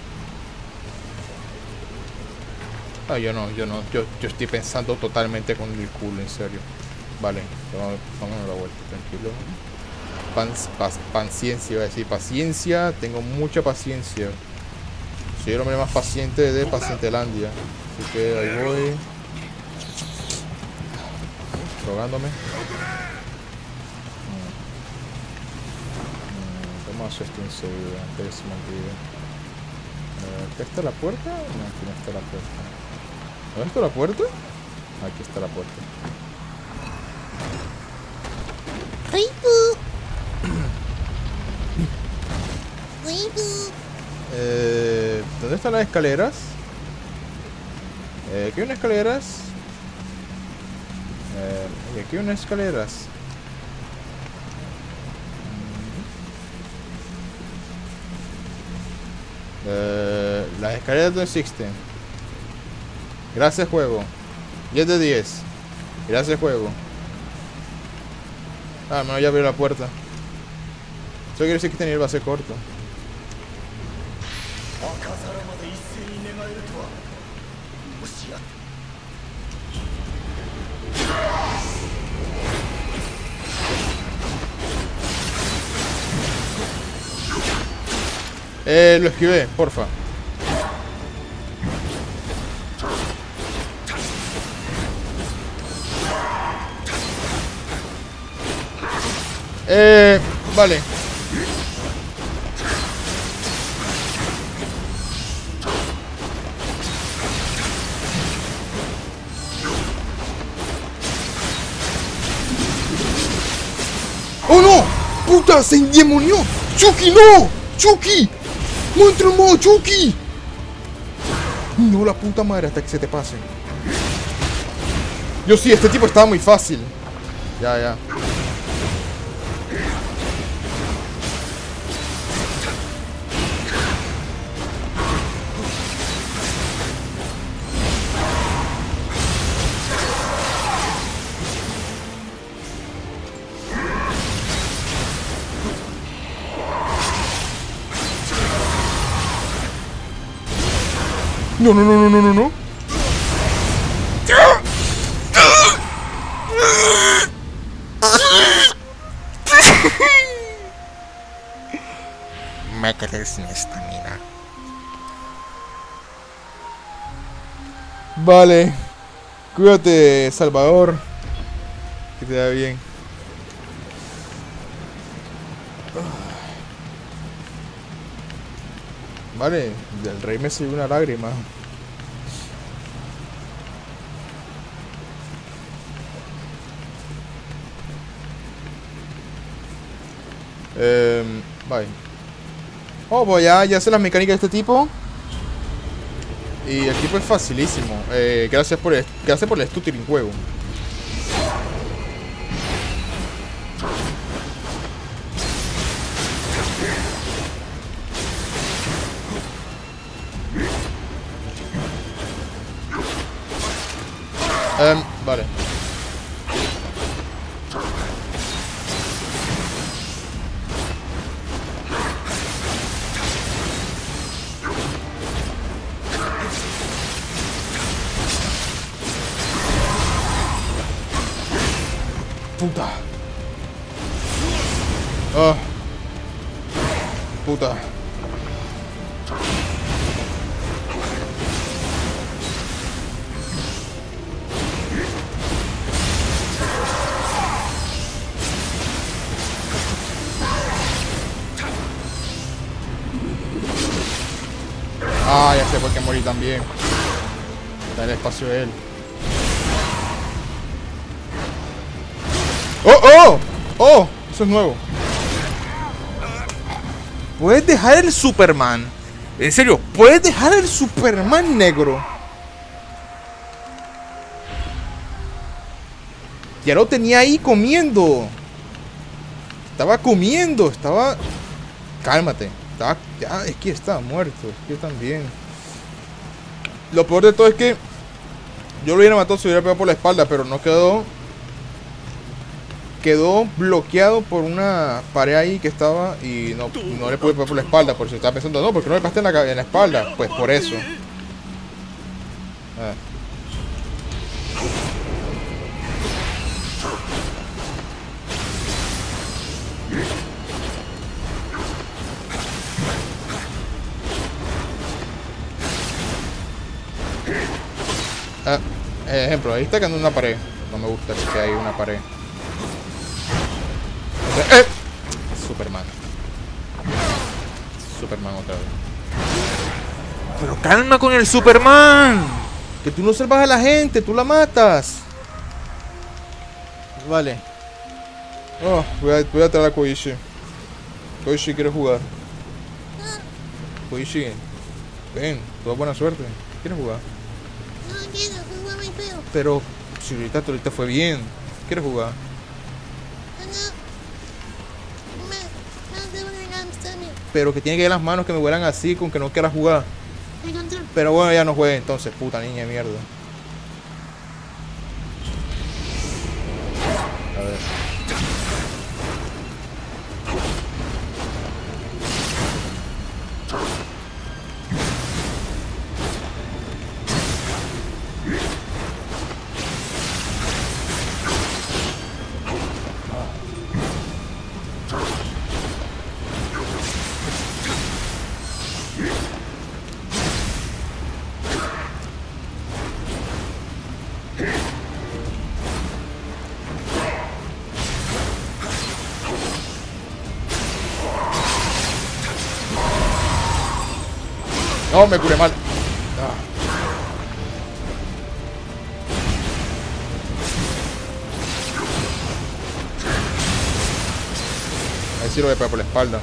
Ah, yo no, yo no, yo, yo estoy pensando totalmente con el culo, en serio. Vale, vamos, vamos a la vuelta, tranquilo. Pans, pas, paciencia, iba a decir, paciencia, tengo mucha paciencia. Soy el hombre más paciente de Pacientelandia. Así que ahí voy. rogándome. ¿Cómo hace esto enseguida? Antes se me olvide. Eh, ¿Aquí está la puerta? No, aquí no está la puerta. ¿Dónde está la puerta? Aquí está la puerta. Eh, ¿Dónde están las escaleras? Eh, aquí hay unas escaleras. Eh, y aquí hay unas escaleras. Eh, las escaleras no existen. Gracias, juego. diez de diez. Gracias, juego. Ah, no, ya abrió la puerta. Eso quiere decir que este nivel va a ser corto. Eh, lo esquivé, porfa. Eh, vale. ¡Oh no! ¡Puta! ¡Se endemonió! ¡Chucky, no! ¡Chucky! ¡No entró en modo Chucky! No, la puta madre, hasta que se te pase. Yo sí, este tipo estaba muy fácil. Ya, ya. No, no, no, no, no, no, no. Me crees en esta mina. Vale. Cuídate, Salvador. Que te da bien. Vale, del rey me salió una lágrima. Eh, vale. Oh, pues ya, ya sé las mecánicas de este tipo. Y el tipo es facilísimo. Eh, gracias por el, gracias por el stuttering juego. Um, vale. Puta. Ah. Puta. Ah, ya sé por qué morí también. Da el espacio de él. ¡Oh, oh! ¡Oh! Eso es nuevo. ¿Puedes dejar el Superman? En serio, ¿puedes dejar el Superman negro? Ya lo tenía ahí comiendo. Estaba comiendo, estaba... Cálmate. Estaba... Ya, es que estaba muerto. Es que yo también. Lo peor de todo es que yo lo hubiera matado si hubiera pegado por la espalda, pero no quedó... Quedó bloqueado por una pared ahí que estaba y no, no le pude pegar por la espalda. Por eso estaba pensando, no, porque no le pegaste en la, en la espalda. Pues por eso. Ah. Ah, ejemplo, ahí está quedando una pared. No me gusta que hay una pared. ¡Eh! Superman. Superman otra vez. Pero calma con el Superman. Que tú no salvas a la gente, tú la matas. Vale. Oh, voy a, voy a traer a Koichi. Koichi quiere jugar. Koichi, ven, toda buena suerte. ¿Quieres jugar? No quiero, jugar muy feo. Pero si ahorita, ahorita fue bien. ¿Quieres jugar? No, me, no tengo una hamster. Pero que tiene que ir las manos que me vuelan así con que no quieras jugar. El control. Pero bueno, ya no juegue entonces, puta niña de mierda. A ver. No, me curé mal. Ah. Ahí sí lo voy a pegar por la espalda.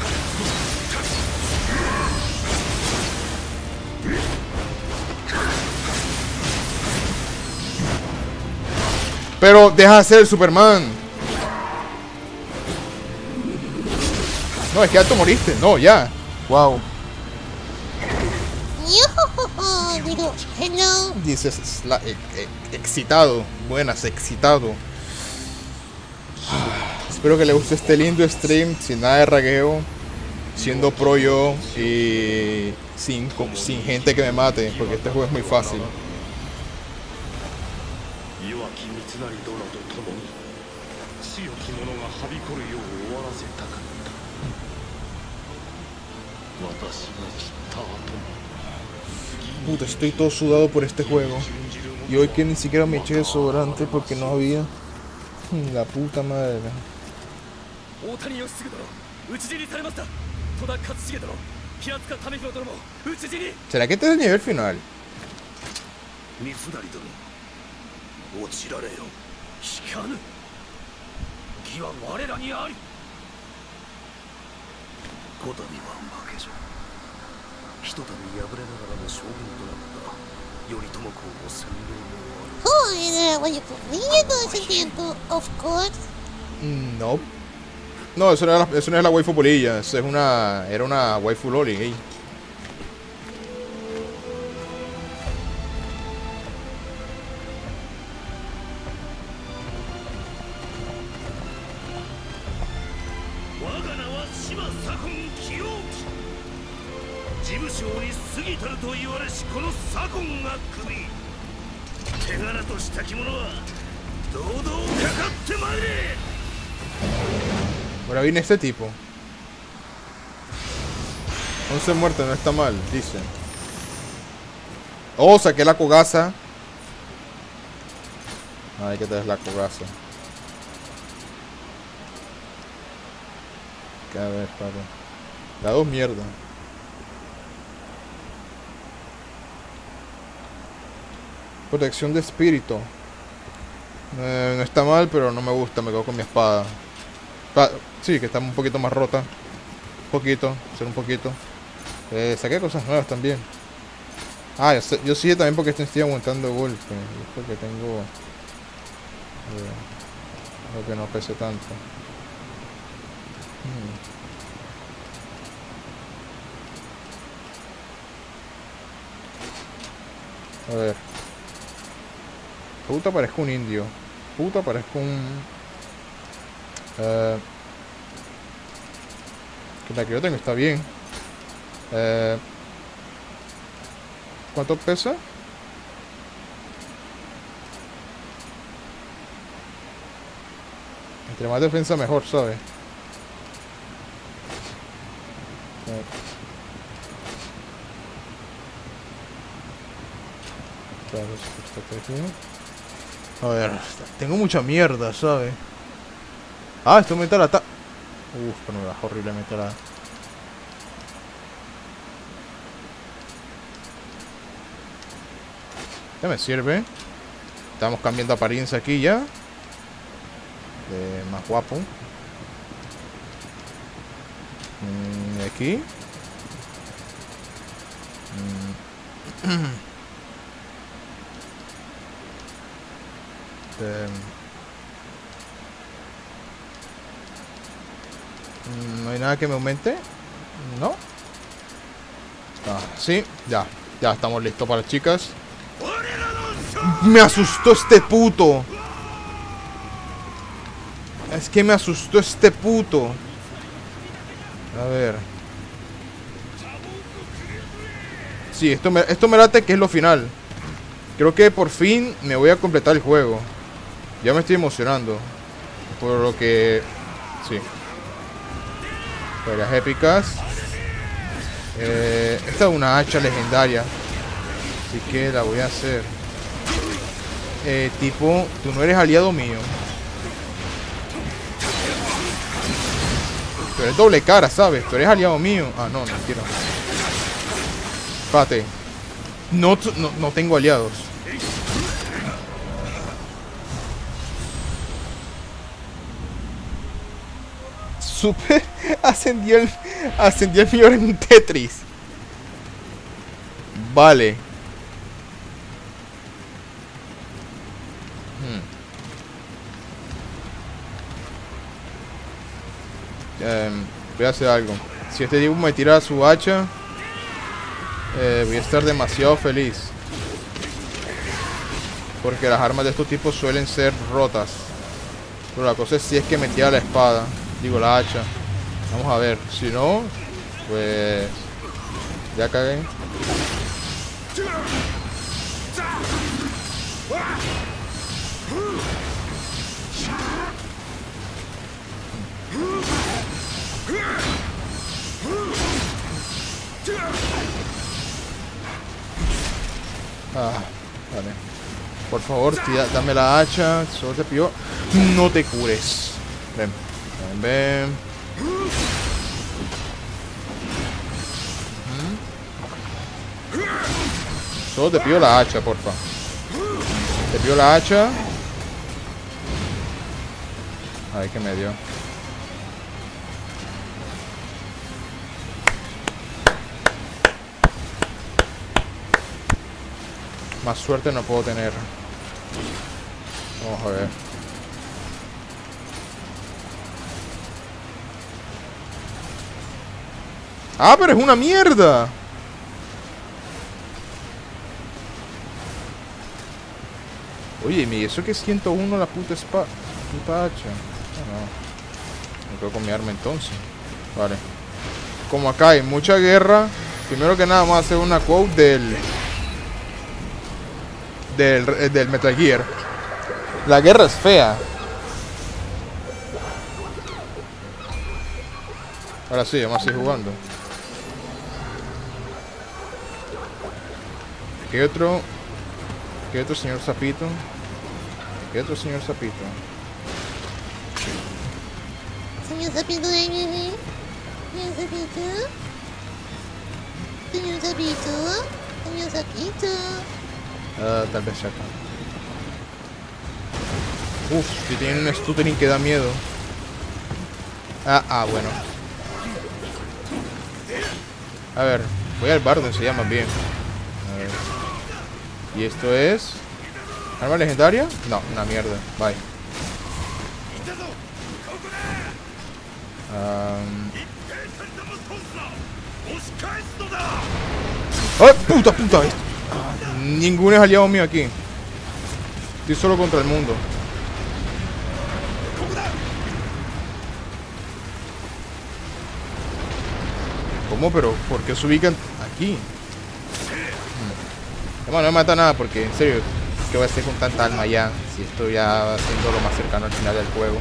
Pero deja de ser el Superman. No, es que ya tú moriste. No, ya. Wow. Yo, digo, hello. Dices la, e, e, excitado. Buenas, excitado. Ah, espero que le guste este lindo stream. Sin nada de ragueo. Siendo pro yo. Y sin, sin gente que me mate. Porque este juego es muy fácil. Puta, estoy todo sudado por este juego. Y hoy que ni siquiera me eché desodorante porque no había. La puta madre. ¿Será que este es el nivel final? Oh, era waifu Rie todo ese tiempo, of course. No. No, eso no, era la, eso no es la waifu polilla. Eso es una. Era una waifu loli, ¿eh? Ahora viene este tipo. once muertes no está mal, dice. Oh, saqué la cogaza. Ay, que te des la cogaza. Que a ver, para. La dos mierda. Protección de espíritu. Eh, no está mal, pero no me gusta. Me quedo con mi espada. Pa sí, que está un poquito más rota. Un poquito, ser un poquito. Eh, saqué cosas nuevas también. Ah, yo, sé, yo sí también porque estoy aguantando golpes. Es porque tengo... Eh, lo que no pese tanto. Hmm. A ver. Puta, parezco un indio. Puta, parezco un... Uh, que la que yo tengo está bien. Uh, ¿Cuánto pesa? Entre más defensa mejor, ¿sabes? Claro, esto está aquí. A ver, tengo mucha mierda, ¿sabes? Ah, esto aumenta la ta... Uf, pero me baja horriblemente la... Ya me sirve. Estamos cambiando apariencia aquí ya. De más guapo. Mm, y aquí. Mm. Eh, no hay nada que me aumente. No. Ah, sí, ya. Ya estamos listos para las chicas. Me asustó este puto. Es que me asustó este puto. A ver. Sí, esto me, esto me late que es lo final. Creo que por fin me voy a completar el juego. Ya me estoy emocionando. Por lo que... Sí. Peleas épicas. Eh, esta es una hacha legendaria. Así que la voy a hacer. Eh, tipo, tú no eres aliado mío. Tú eres doble cara, ¿sabes? Tú eres aliado mío. Ah, no, mentira. Espérate. No, no, no tengo aliados. Super ascendió el ascendió el mío en Tetris. Vale. Hmm. Eh, voy a hacer algo. Si este tipo me tira su hacha, eh, voy a estar demasiado feliz. Porque las armas de estos tipos suelen ser rotas. Pero la cosa es si es que me tira la espada. Digo, la hacha. Vamos a ver. Si no, pues... Ya cagué. Ah, vale. Por favor, tía, dame la hacha. Solo te pido. No te cures. Ven. Ven, ven. Solo te pido la hacha, porfa. Te pido la hacha. Ay, que me dio. Más suerte no puedo tener. Vamos a ver. ¡Ah, pero es una mierda! Oye, ¿y eso que es ciento uno la puta espada? Puta hacha. Ah, no. Me quedo con mi arma entonces. Vale. Como acá hay mucha guerra, primero que nada vamos a hacer una quote del... Del, del Metal Gear. La guerra es fea. Ahora sí, vamos a seguir jugando. ¿Qué otro? ¿Qué otro señor sapito? ¿Qué otro señor sapito? Señor sapito de bebé. Señor sapito. Señor sapito. Señor sapito. Uh, tal vez acá. Uf, si tienen un stuttering que da miedo. Ah, ah, bueno. A ver, voy al bardo, se llama bien. A ver. Y esto es... ¿Arma legendaria? No, una mierda. Bye. Um... ¡Ay, puta, puta! Ninguno es aliado mío aquí. Estoy solo contra el mundo. ¿Cómo? Pero ¿por qué se ubican aquí? Bueno, no me mata nada porque, en serio, ¿qué voy a hacer con tanta alma ya? Si esto ya va siendo lo más cercano al final del juego.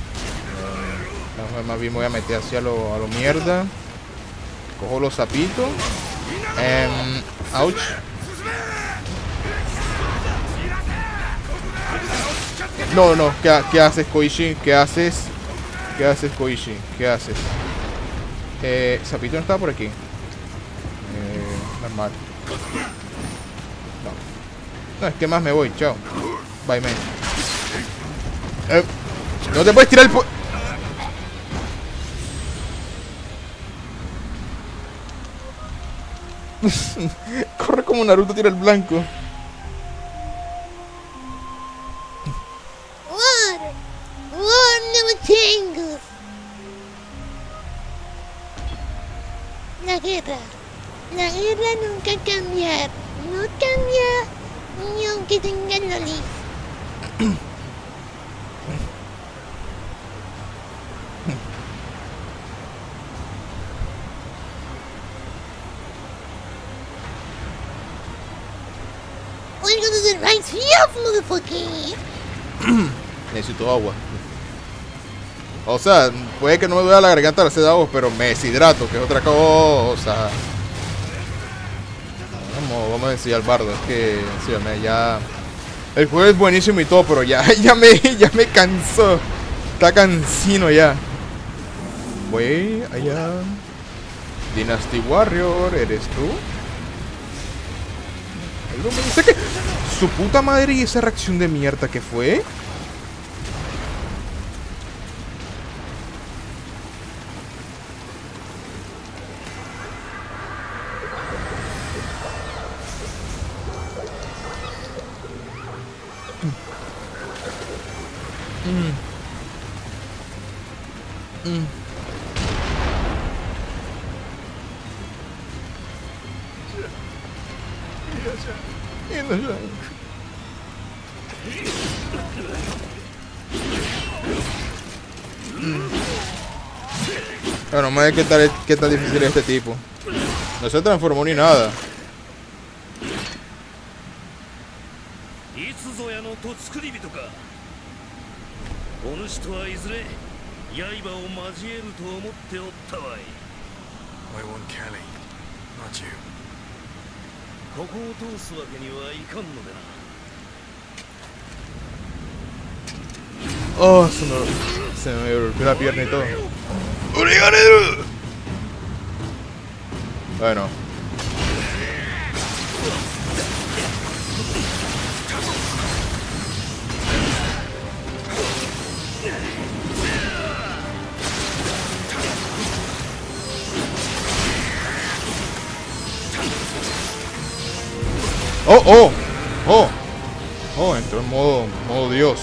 Eh, más bien me voy a meter hacia lo, a lo mierda. Cojo los sapitos. Eh, ouch. No, no, ¿qué, qué haces, Koichi? ¿Qué haces? ¿Qué haces, Koichi? ¿Qué haces? Eh, Sapito no estaba por aquí. Eh, normal. No. No, es que más me voy, chao. Bye, man. Eh, no te puedes tirar el... Corre como Naruto tira el blanco. War. War no tengo. La guerra. La guerra nunca cambia. No cambia ni aunque tengan lolis. We're gonna do the right field, motherfucker. Necesito agua. O sea, puede que no me duela la garganta al hacer agua, pero me deshidrato, que es otra cosa. Vamos, vamos a decir al bardo, es que sí, me, ya... El juego es buenísimo y todo, pero ya, ya, me, ya me cansó. Está cansino ya. Voy allá. Dynasty Warrior, ¿eres tú? Algo me dice que... Su puta madre, y esa reacción de mierda que fue. Mm. Mm. Bueno, no me qué tal, qué tan difícil es este tipo. No se transformó ni nada. いつぞやのと作り人か。お主とはいずれ刃を交えると思っておったわい。 I want Kelly, not you. ここを通すわけにはいかんのでな。 Oh, se me, se me golpeó la pierna y todo. Bueno. Oh, oh, oh, oh, entró en modo, modo Dios.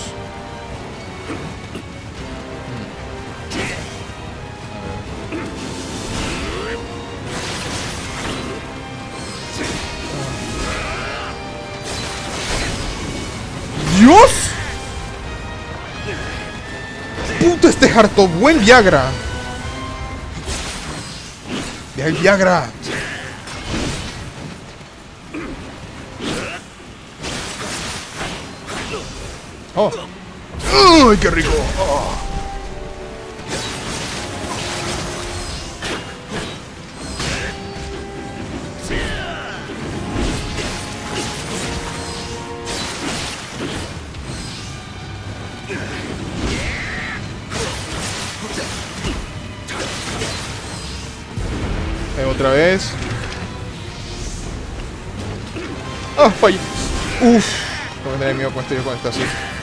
¡Dios! ¡Puta, este es harto buen Viagra! ¡Deja el Viagra! ¡Oh! ¡Ay, qué rico! Oh. Otra vez. ¡Ah, fallé! ¡Uf! No me da miedo con esto, yo con esto así.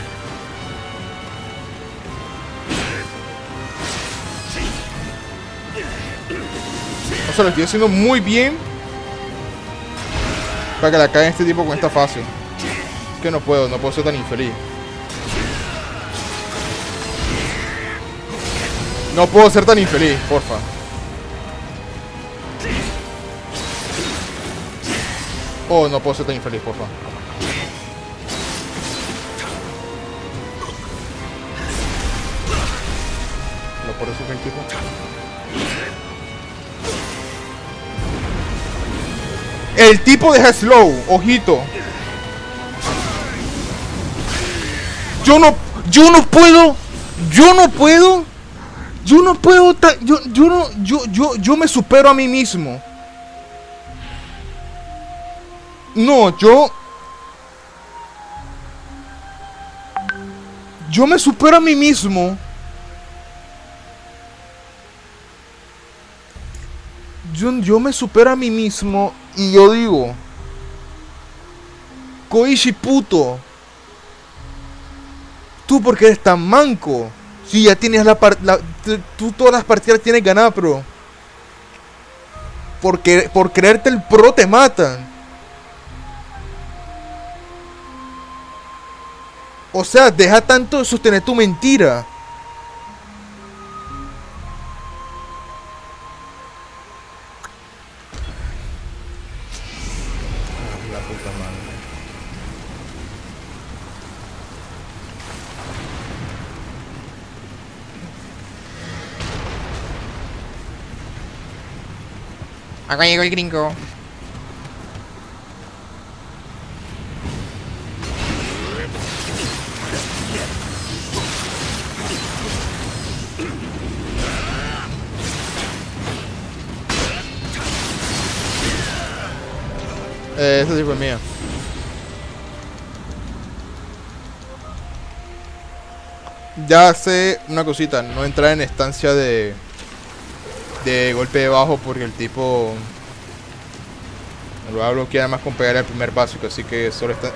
O sea, lo estoy haciendo muy bien para que la caiga este tipo con esta fase. Es que no puedo, no puedo ser tan infeliz. No puedo ser tan infeliz, porfa. Oh, no puedo ser tan infeliz, porfa. Lo por eso que el tipo. El tipo deja slow, ojito. Yo no, yo no puedo, yo no puedo, yo no puedo, yo, yo no, yo, yo, yo me supero a mí mismo. No, yo... Yo me supero a mí mismo. Yo, yo me supero a mí mismo y yo digo, Koichi puto, tú porque eres tan manco. Si ya tienes la partida, tú todas las partidas tienes ganadas, pero porque por creerte el pro te matan. O sea, deja tanto de sostener tu mentira. La puta madre. Acá llegó el gringo. Eh, esa sí fue mía. Ya sé una cosita, no entrar en estancia de de golpe de bajo porque el tipo lo va a bloquear más con pegar el primer básico, así que solo está.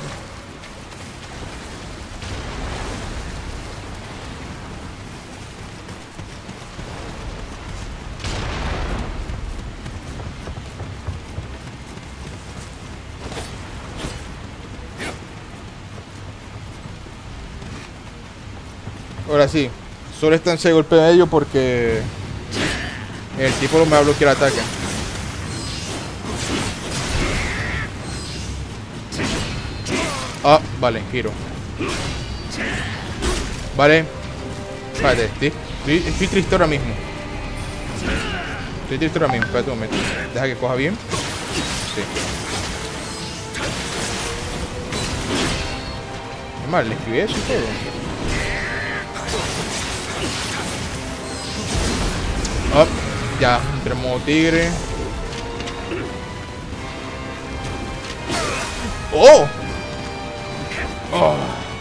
Ahora sí, solo estancia de golpe medio porque el tipo no me va a bloquear el ataque. Ah, vale, giro. Vale. Espérate, estoy, estoy, estoy triste ahora mismo. Estoy triste ahora mismo, espérate un momento. Deja que coja bien. Sí. Es más, le escribí eso y todo. Oh, ya, entre modo tigre. ¡Oh! ¡Oh!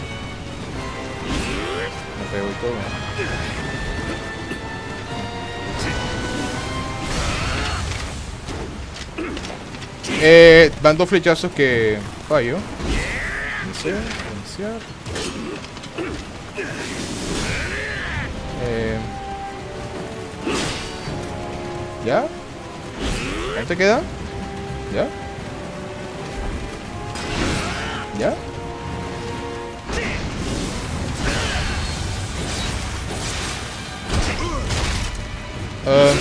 Me pegó y todo. Eh, van dos flechazos que fallo. Iniciar, iniciar. Eh... ¿Ya? ¿Ahí te queda? ¿Ya? ¿Ya? Uh,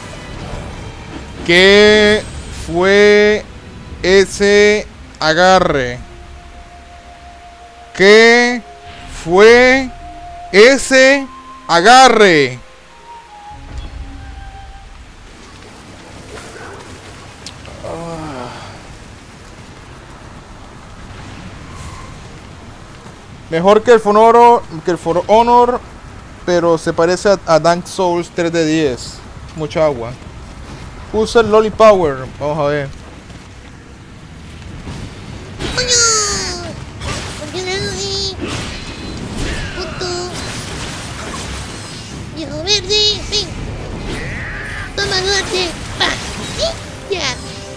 ¿Qué fue ese agarre? ¿Qué fue ese agarre? Mejor que el For Honor, que el For Honor, pero se parece a, a Dark Souls tres de diez. Mucha agua. Usa el Loli Power. Vamos a ver. ¡Coño! ¿Por qué no vi? Puto. Viejo verde, ven. Toma norte. Pa. ¿Sí? Ya.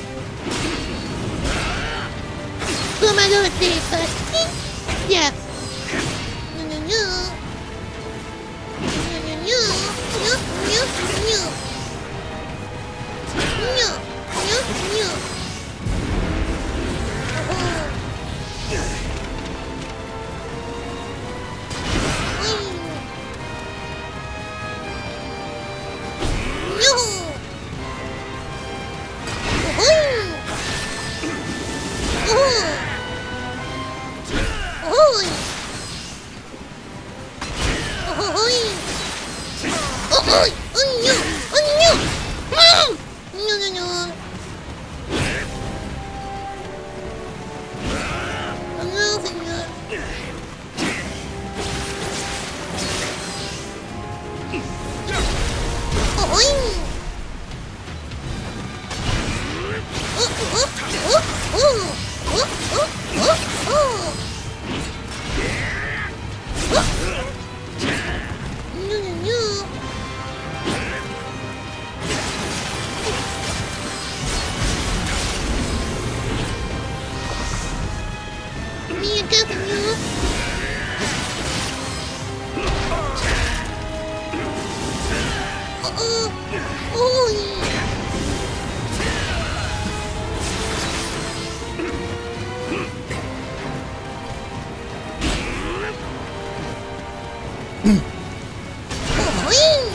Toma norte. Pa. ¿Sí? Ya. Oh, oh, uy. Uy.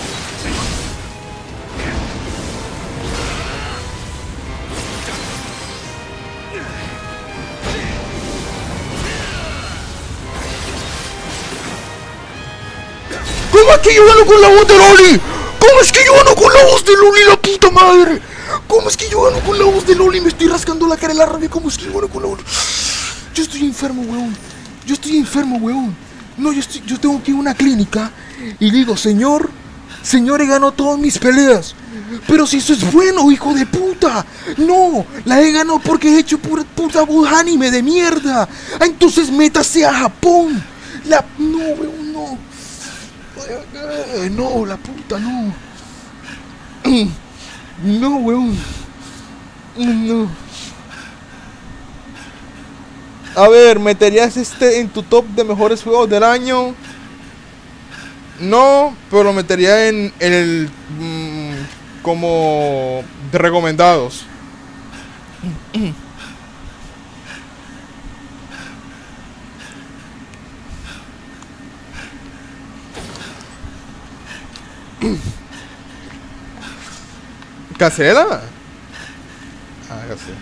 ¿Cómo es que yo gano con la voz de Loli? ¿Cómo es que yo gano con la voz de Loli, la puta madre? ¿Cómo es que yo gano con la voz de Loli? Me estoy rascando la cara de la rabia. ¿Cómo es que yo gano con la voz? Yo estoy enfermo, weón. Yo estoy enfermo, weón. No, yo, estoy, yo tengo que ir a una clínica y digo, señor, señor, he ganado todas mis peleas. Pero si eso es bueno, hijo de puta. No, la he ganado porque he hecho pura puta voz anime de mierda. Ah, entonces métase a Japón. La... No, weón, no. No, la puta, no. No, weón. No. A ver, ¿meterías este en tu top de mejores juegos del año? No, pero lo metería en, en el... Mmm, como de recomendados. ¿Casela? Ah, casela.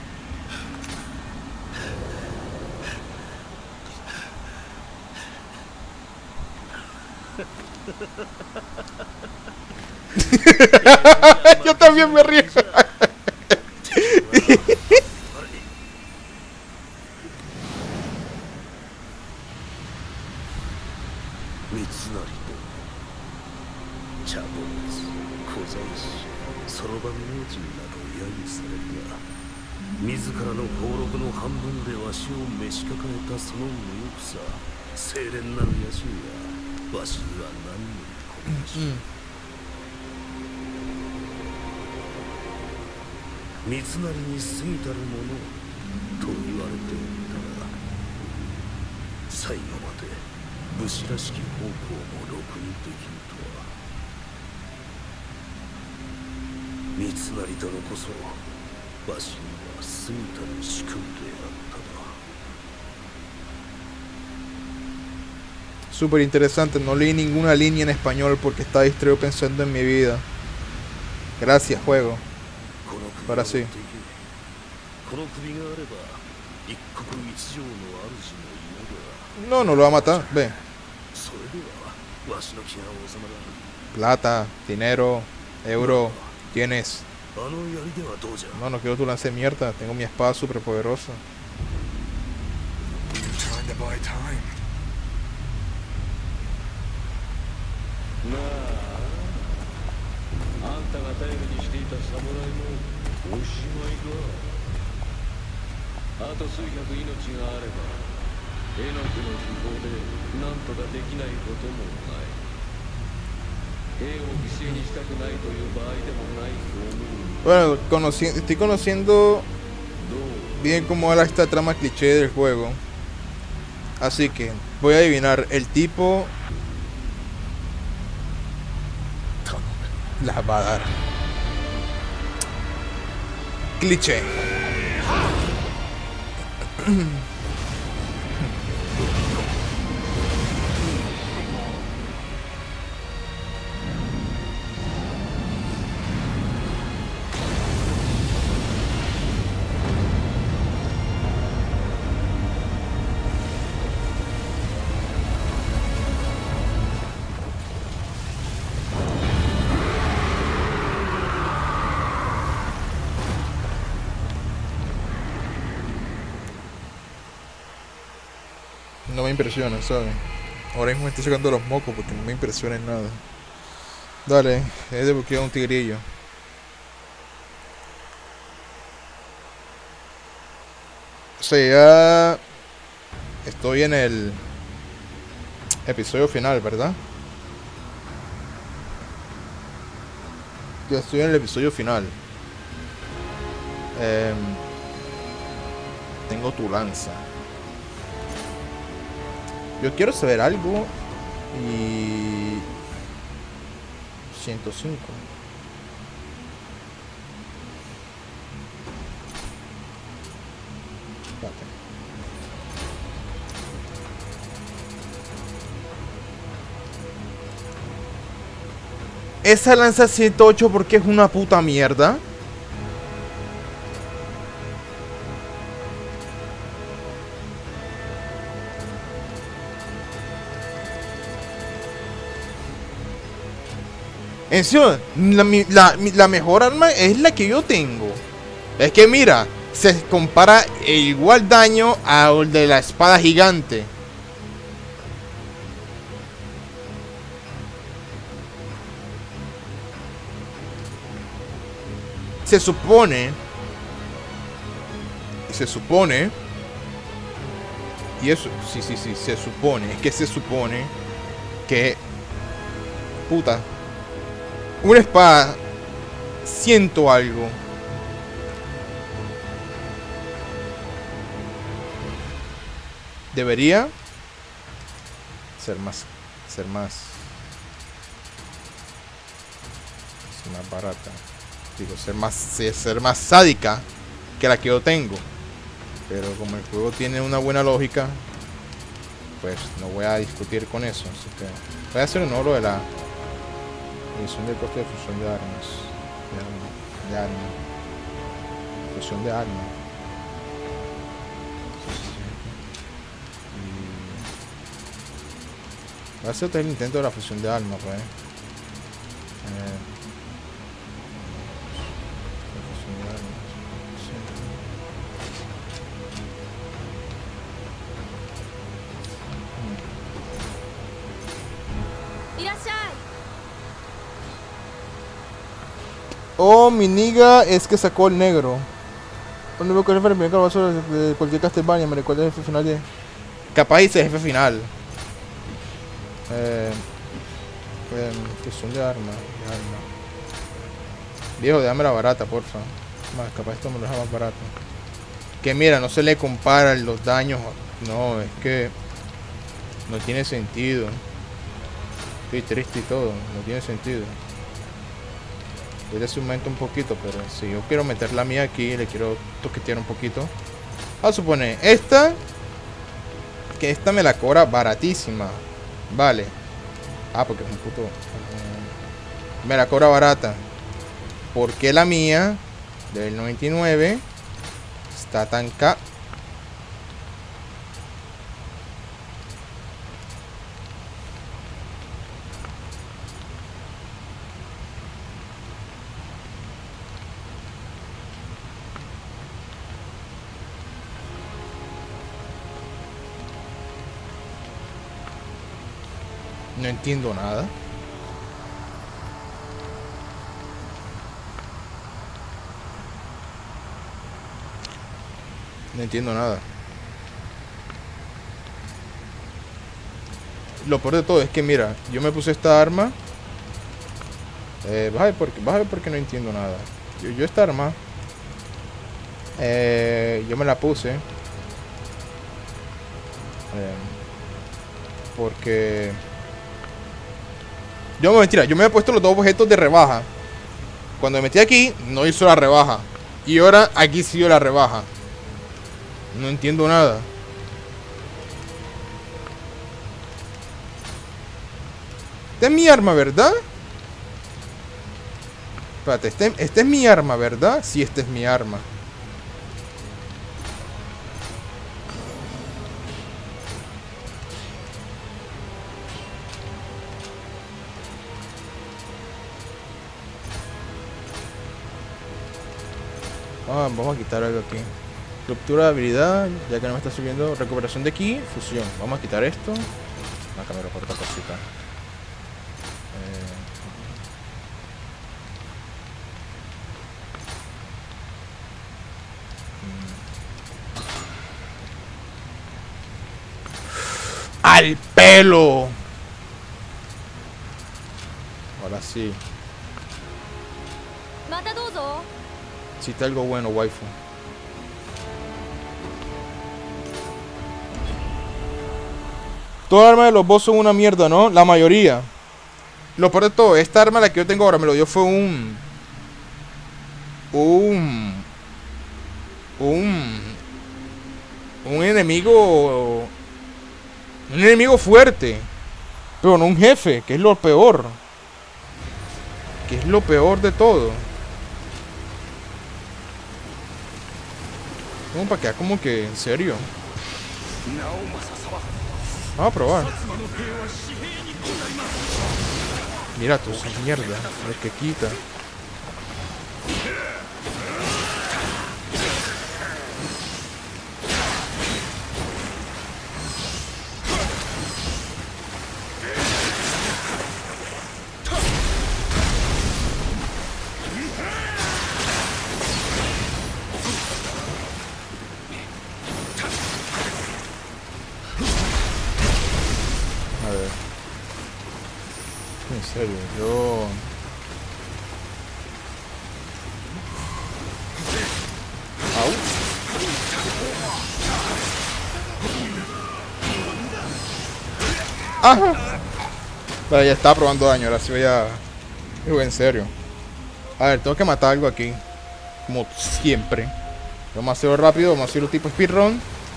Yo también me río. 三成に過ぎたるものと言われておったが、最後まで武士らしき方向もろくにできんとは。三成殿こそわしには過ぎたる主君であったな。 Súper interesante, no leí ninguna línea en español porque estaba distraído pensando en mi vida. Gracias, juego. Ahora sí. No, no lo va a matar, ve. Plata, dinero, euro, tienes. No, no quiero tu lance de mierda, tengo mi espada súper poderosa. Bueno, conoci estoy conociendo bien cómo era esta trama cliché del juego. Así que voy a adivinar, el tipo las va a dar. Cliché. No me impresiona, ¿sabes? Ahora mismo me estoy sacando los mocos porque no me impresiona en nada. Dale, es de porque un tigrillo. O sea, ya estoy en el episodio final, ¿verdad? Ya estoy en el episodio final. Eh, tengo tu lanza. Yo quiero saber algo y ciento cinco. Espérate. Esa lanza ciento ocho porque es una puta mierda. En serio, la, la, la mejor arma es la que yo tengo. Es que mira, se compara igual daño al de la espada gigante. Se supone, se supone, y eso, sí, sí, sí, se supone, es que se supone que, puta, una espada, siento algo. Debería ser más, ser más, ser más barata. Digo, ser más, ser más sádica que la que yo tengo. Pero como el juego tiene una buena lógica, pues no voy a discutir con eso. Así que voy a hacer un oro de la edición del coste de fusión de armas. De arma. De arma. Fusión de armas. Y voy a hacer el intento de la fusión de armas, pues. Eh, Oh, mi niga es que sacó el negro. Cuando veo que el jefe me basura de cualquier Castlevania, me recuerda el jefe final de. Capaz hice el jefe final. Eh. eh fusión de arma, de arma. Viejo, déjame la barata, porfa. Más, capaz esto me lo deja más barato. Que mira, no se le comparan los daños. No, es que no tiene sentido. Estoy triste y todo, no tiene sentido. Voy a aumentar un poquito, pero si yo quiero meter la mía aquí, le quiero toquetear un poquito. Vamos a suponer, esta, que esta me la cobra baratísima. Vale. Ah, porque es un puto. Uh, me la cobra barata. Porque la mía, del noventa y nueve, está tan ca. No entiendo nada. No entiendo nada. Lo peor de todo es que mira, yo me puse esta arma. Eh, vas a ver porque, vas a ver porque no entiendo nada. Yo, yo esta arma, eh, yo me la puse. Eh, porque yo me mentira, yo me he puesto los dos objetos de rebaja. Cuando me metí aquí, no hizo la rebaja. Y ahora aquí sí dio la rebaja. No entiendo nada. Esta es mi arma, ¿verdad? Espérate, este, esta es mi arma, ¿verdad? Sí, esta es mi arma. Ah, vamos a quitar algo aquí. Ruptura de habilidad, ya que no me está subiendo. Recuperación de ki, fusión. Vamos a quitar esto. Vamos a cambiarlo por otra cosita. Eh... ¡Al pelo! Ahora sí. Si está algo bueno, waifu. Todas las armas de los boss son una mierda, ¿no? La mayoría. Lo peor de todo, esta arma la que yo tengo ahora me lo dio fue un... Un... Un... Un enemigo... Un enemigo fuerte. Pero no un jefe, que es lo peor. Que es lo peor de todo. Como para quedar como que en serio. Vamos a probar. Mira tú, esa mierda. El que quita. En serio, yo... Au. ¡Ah! Vale, ya estaba probando daño, ahora sí voy a... Digo, en serio. A ver, tengo que matar algo aquí. Como siempre. Vamos a hacerlo rápido, vamos a hacerlo tipo speedrun.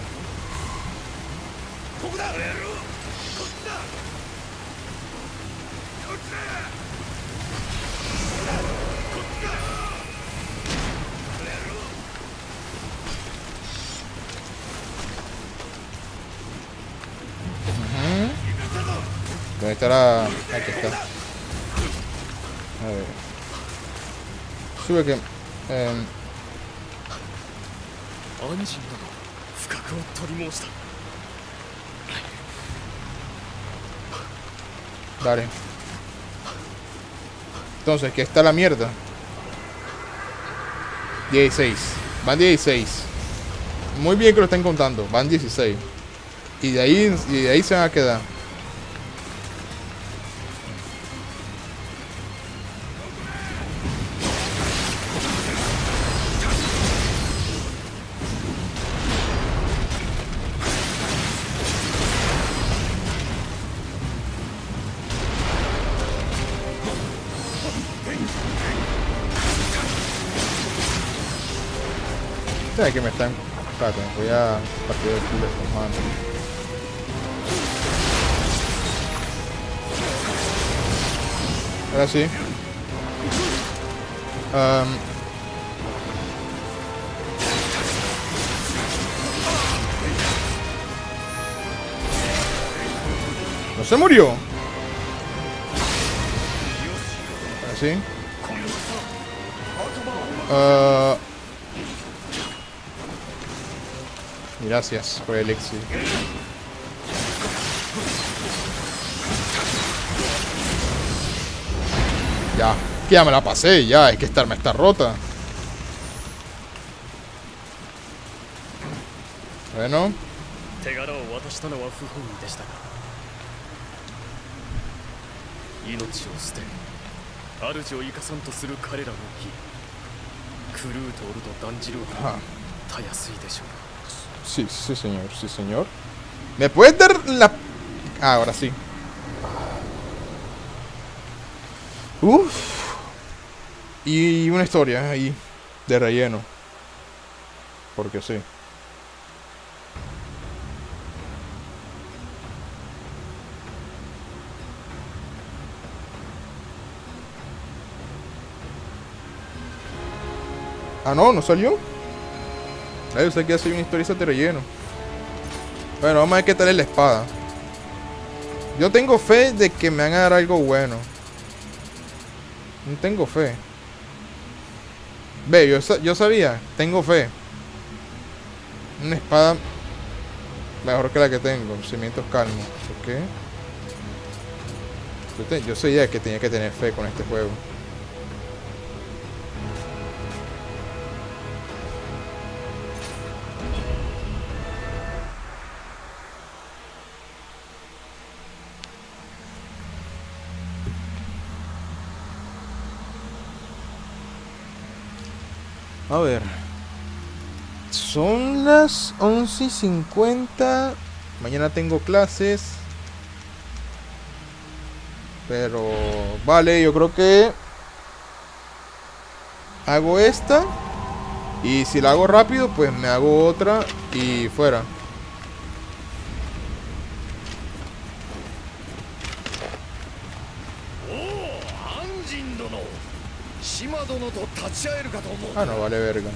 ¿Dónde estará? Aquí está. A ver. Sube que... Eh... Vale. Entonces, ¿qué está la mierda? dieciséis. Van dieciséis. Muy bien que lo estén contando. Van dieciséis. Y de ahí, y de ahí se van a quedar. ¿Sabes que me están... Espérate, me voy a partir el culo con mano. Ahora sí. Um... ¿No se murió? Ahora sí. Uh... Gracias por el elixir. Ya, que ya me la pasé, ya, es que esta arma está rota. Bueno. Ajá. Sí, sí señor, sí señor. ¿Me puedes dar la...? Ah, ahora sí. Uff. Y una historia ahí, de relleno. Porque sí. Ah, no, no salió. Yo sé que ya soy una historia de relleno. Bueno, vamos a ver qué tal es la espada. Yo tengo fe de que me van a dar algo bueno. No tengo fe. Ve, yo, yo sabía. Tengo fe. Una espada mejor que la que tengo. Cimientos calmos. ¿Por qué? Yo, te, yo sabía que tenía que tener fe con este juego. A ver. Son las once y cincuenta. Mañana tengo clases. Pero vale, yo creo que hago esta. Y si la hago rápido, pues me hago otra y fuera. Ah, no, vale verga.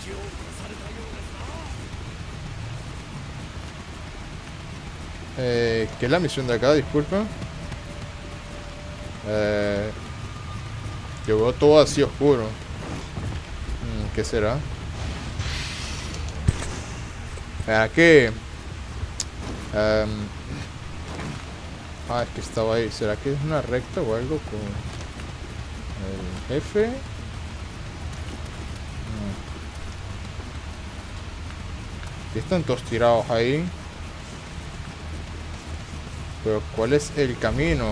Eh, ¿qué es la misión de acá? Disculpa. Eh, yo veo todo así oscuro. Mm, ¿Qué será? ¿Será que? Um, ah, es que estaba ahí. ¿Será que es una recta o algo con el F? No. Están todos tirados ahí. Pero ¿cuál es el camino?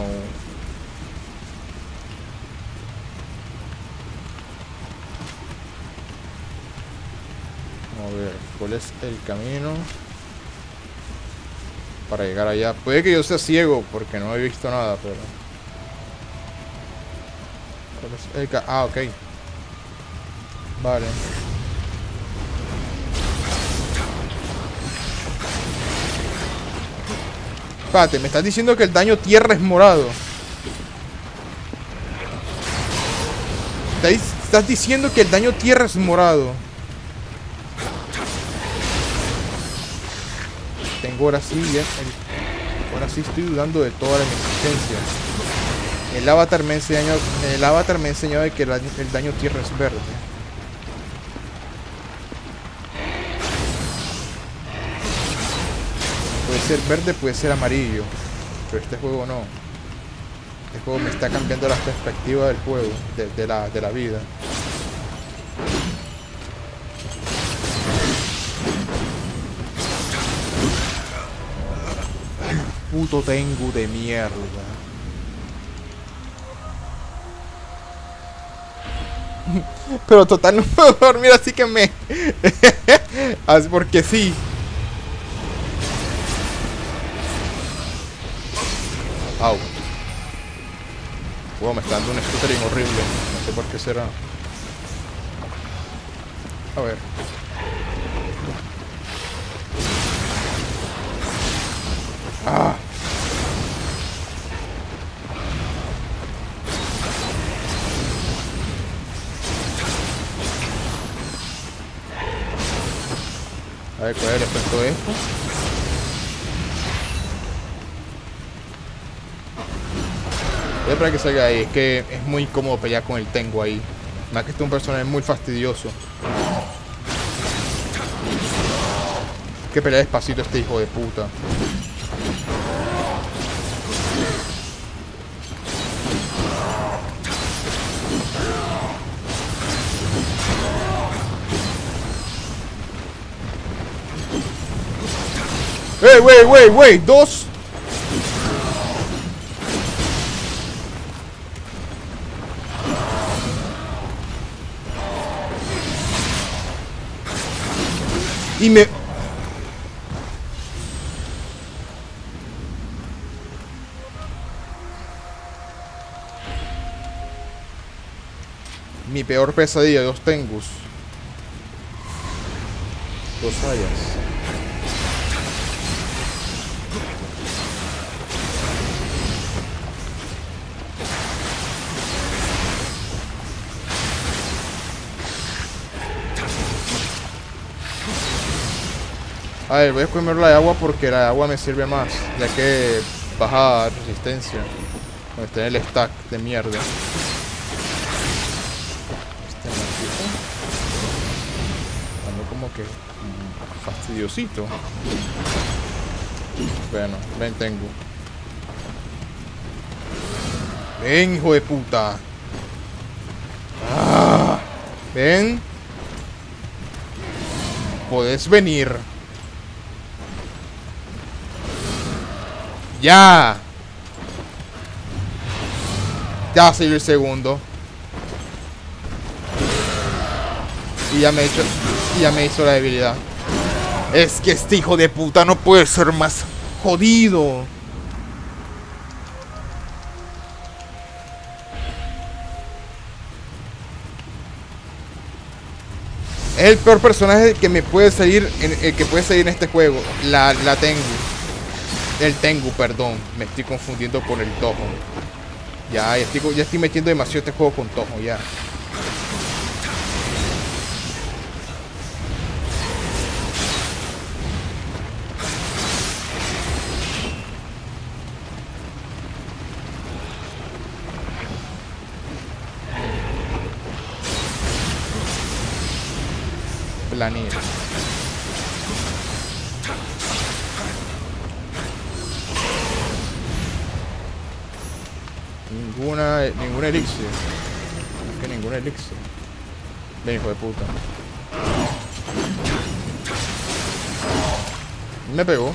A ver, ¿cuál es el camino para llegar allá? Puede que yo sea ciego porque no he visto nada, pero... ¿Cuál es el ca- ah, ok. Vale. Espérate, me estás diciendo que el daño tierra es morado. Estás diciendo que el daño tierra es morado. Tengo ahora sí, ya, el, ahora sí estoy dudando de toda la existencia. El avatar me enseñó, el avatar me enseñó de que el, el daño tierra es verde. Puede ser verde, puede ser amarillo, pero este juego no. Este juego me está cambiando la perspectiva del juego, de, de, la, de la vida. Puto Tengu de mierda. Pero total no puedo dormir, así que me... así porque sí. Au. Wow, me está dando un scootering horrible. No sé por qué será. A ver. Ah. A ver, ¿cuál es el efecto de esto? Voy a esperar que salga ahí. Es que es muy incómodo pelear con el Tengu ahí. Más que este es un personaje muy fastidioso. Que pelea despacito este hijo de puta. ¡Wey, wey, wey, wey! ¡Dos! Y me... Mi peor pesadilla, dos Tengus. Dos hayas. A ver, voy a comer la de agua porque la de agua me sirve más, ya que baja resistencia. Voy a tener el stack de mierda. Este maldito. Ando como que mm, fastidiosito. Bueno, ven, tengo. Ven, hijo de puta. Ah, ven. Podés venir. Ya. Ya salió el segundo. Y ya me he hecho. Y ya me hizo la debilidad. Es que este hijo de puta no puede ser más jodido. Es el peor personaje que me puede salir en, el que puede salir en este juego. La, la Tengu. El Tengu, perdón. Me estoy confundiendo con el Toho. Ya, ya estoy, ya estoy metiendo demasiado este juego con Toho, ya. Planir. Ninguna, ninguna elixir. Es que ninguna elixir. Ven, hijo de puta. Me pegó.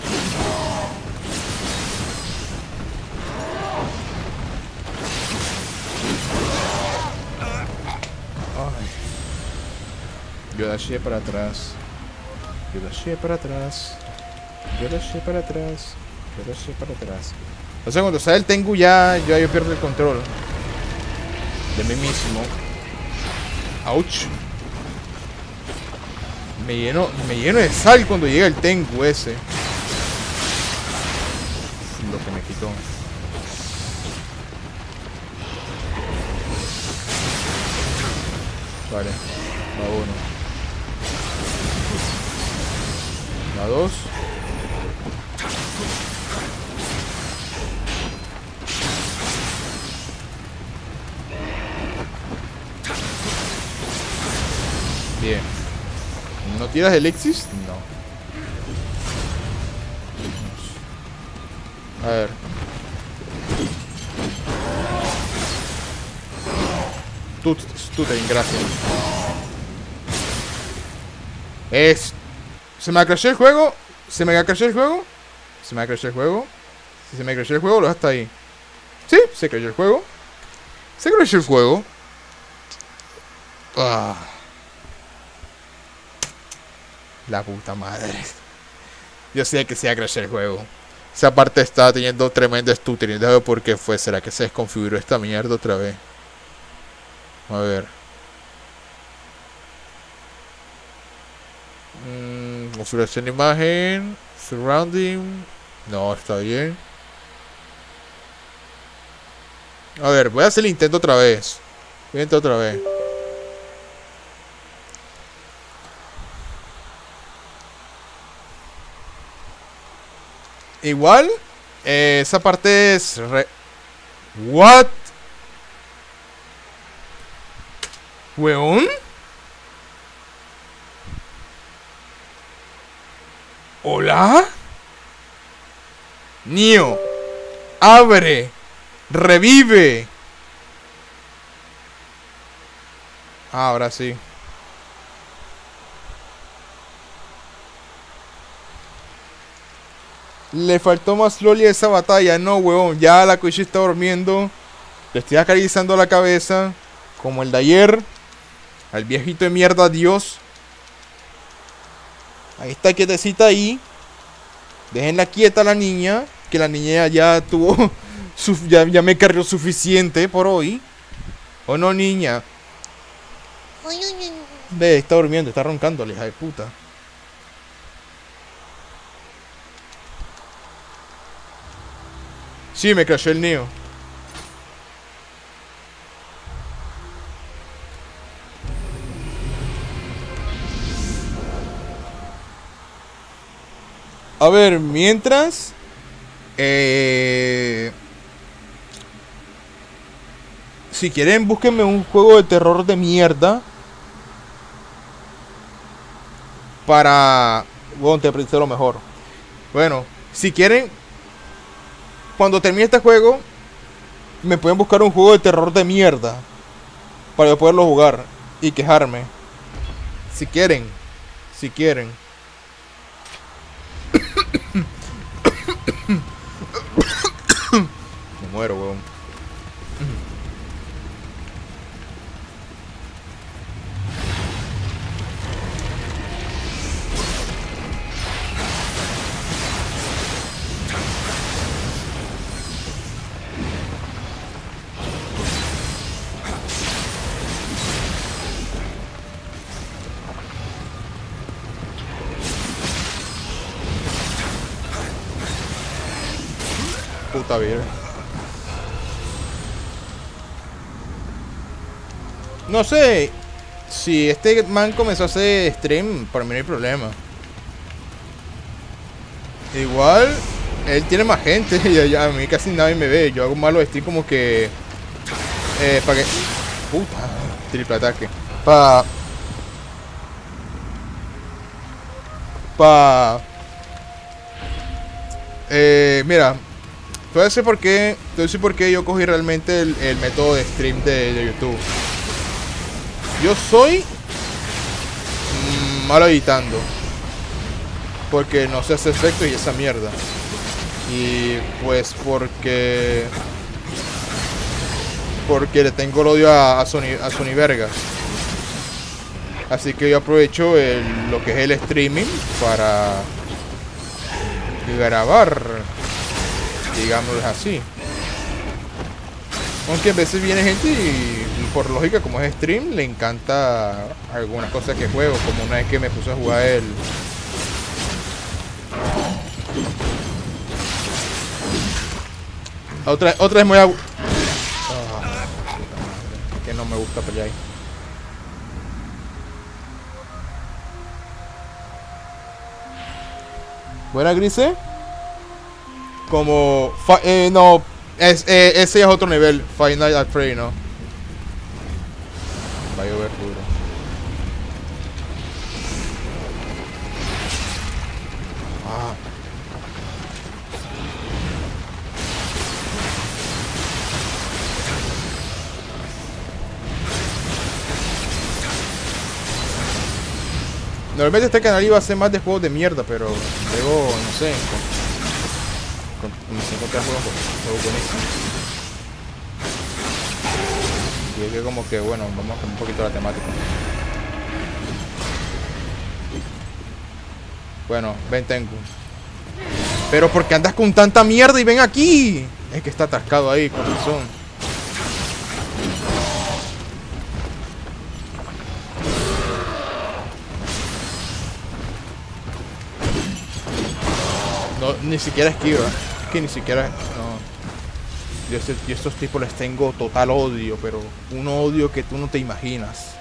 Yo dashé para atrás. Yo dashé para atrás. Yo dashé para atrás. Yo dashé para atrás. O sea, cuando sale el Tengu ya, ya yo pierdo el control de mí mismo. Ouch. Me lleno, me lleno de sal cuando llega el Tengu ese. Lo que me quitó. Vale, va uno. Va dos. Bien. ¿No tiras elixir? No. A ver. Tú, tú te gracias. Es. ¿Se me ha crashado el juego? ¿Se me ha crashado el juego? ¿Se me ha crashado el juego? Si se me crashó el juego, lo hasta ahí. Sí, se crashó el juego. Se crashó el juego. Ah. La puta madre. Yo sé que se ha crashado el juego. Esa parte estaba teniendo tremendo stuttering. Déjame ver por qué fue. ¿Será que se desconfiguró esta mierda otra vez? A ver. Mm, configuración de imagen. Surrounding. No, está bien. A ver, voy a hacer el intento otra vez. Voy a intentar otra vez. Igual, eh, esa parte es re... What? ¿Weón? ¿Hola? Neo, abre, revive. Ah, ahora sí. Le faltó más loli a esa batalla. No, weón. Ya la Koichi está durmiendo. Le estoy acariciando la cabeza. Como el de ayer. Al viejito de mierda, Dios. Ahí está quietecita ahí. Déjenla quieta a la niña. Que la niña ya tuvo... ya, ya me carrió suficiente por hoy. ¿O no, niña? Ve, está durmiendo. Está roncando, la hija de puta. Sí, me crashó el Neo. A ver, mientras... Eh, si quieren, búsquenme un juego de terror de mierda. Para... Bueno, te aprendí lo mejor. Bueno, si quieren... Cuando termine este juego, me pueden buscar un juego de terror de mierda para yo poderlo jugar y quejarme. Si quieren. Si quieren. Me muero, weón. puta vida. No sé si este man comenzó a hacer stream, para mí no hay problema. Igual, él tiene más gente y ya, a mí casi nadie me ve. Yo hago malos stream como que... Eh, para que... Puta, triple ataque. Para... Para... Eh, mira, te voy a decir por qué, te voy a decir por qué yo cogí realmente el, el método de stream de, de YouTube. Yo soy mmm, malo editando, porque no sé hacer efectos y esa mierda. Y pues porque porque le tengo el odio a, a Sony a Sony Vergas. Así que yo aprovecho el, lo que es el streaming para grabar, digámoslo así. Aunque a veces viene gente y, y por lógica, como es stream, le encanta algunas cosas que juego, como una vez que me puse a jugar el... Otra, otra vez muy a... Oh, que no me gusta pelear ahí. Buena, Grise. Como... Eh, no... Es, eh, ese es otro nivel. Five Nights at Freddy, ¿no? Va a llover duro. Ah. Normalmente este canal iba a ser más de juegos de mierda, pero luego, no sé, comencé a encontrar juegos, juegos buenísimos. Y es que como que, bueno, vamos con un poquito la temática. Bueno, ven Tengu. Pero ¿por qué andas con tanta mierda y ven aquí? Es que está atascado ahí, con razón. No, ni siquiera esquiva. Es que ni siquiera... No. Yo, yo a estos tipos les tengo total odio, pero un odio que tú no te imaginas.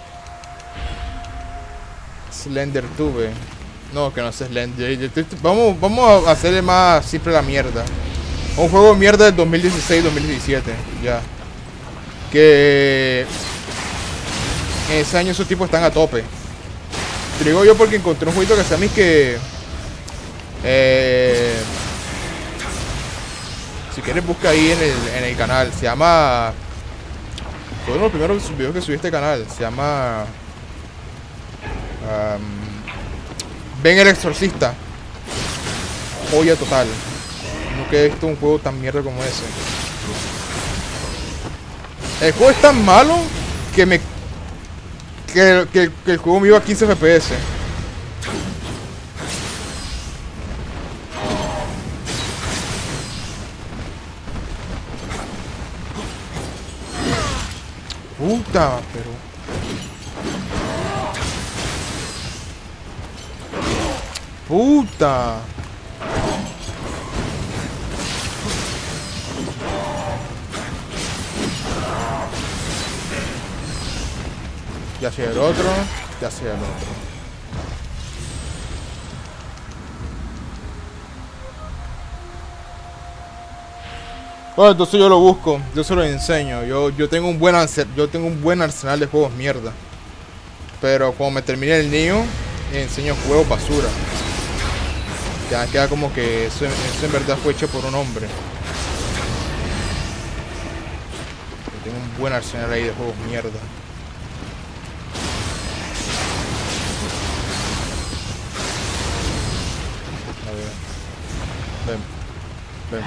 Slender Tube. No, que no es Slender. Vamos, vamos a hacerle más simple la mierda. Un juego de mierda del dos mil dieciséis dos mil diecisiete. Ya. Que... En ese año esos tipos están a tope. Te digo yo porque encontré un jueguito que se llama que... Eh, si quieres busca ahí en el, en el canal. Se llama... Fue uno de los primeros videos que subí a este canal. Se llama... Um, Ven el Exorcista. Joya total. Nunca he visto un juego tan mierda como ese. El juego es tan malo que me... Que, que, que el juego me iba a quince F P S. Puta, pero... Puta. Ya sea el otro, ya sea el otro. Bueno, entonces yo lo busco, yo se lo enseño. Yo, yo tengo un buen arsenal, yo tengo un buen arsenal de juegos mierda. Pero cuando me termine el Nioh, enseño juegos basura. Ya queda como que eso, eso en verdad fue hecho por un hombre. Yo tengo un buen arsenal ahí de juegos mierda. A ver. Ven. Ven.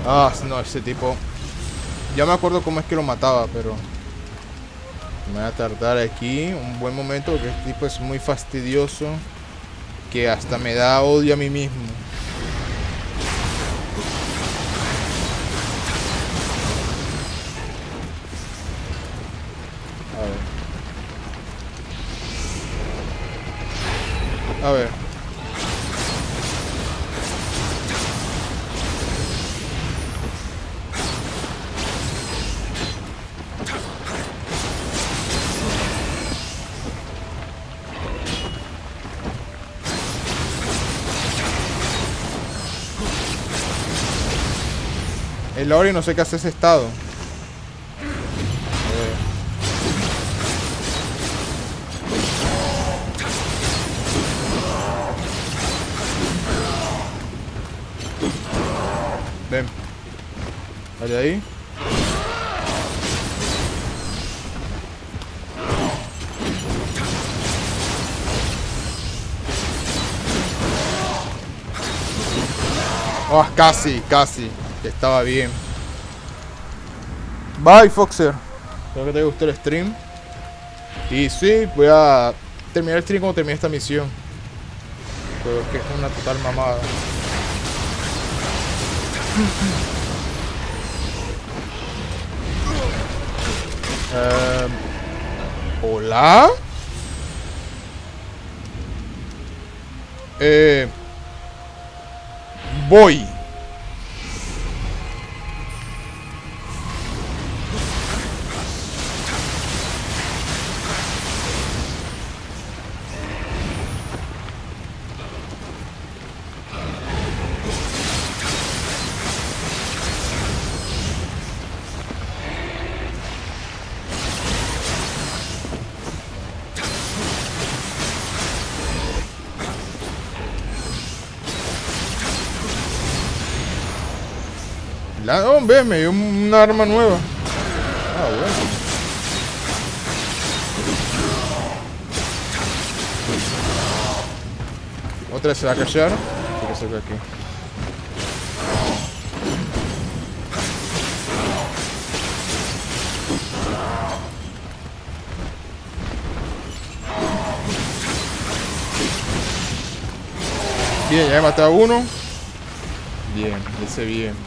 Ah, no, ese tipo. Ya me acuerdo cómo es que lo mataba, pero me voy a tardar aquí un buen momento porque este tipo es muy fastidioso, que hasta me da odio a mí mismo. A ver. A ver. El Ori no sé qué hace ese estado. Ven. Dale ahí. Oh, casi, casi. Estaba bien. Bye, Foxer. Espero que te gustó el stream. Y sí, voy a terminar el stream cuando termine esta misión. Creo que es una total mamada. Um, ¿Hola? Eh, voy. La, hombre, me dio un arma nueva. Ah, bueno. Otra se va a callar. Así que se ve aquí. Bien, ya he matado a uno. Bien, ese bien.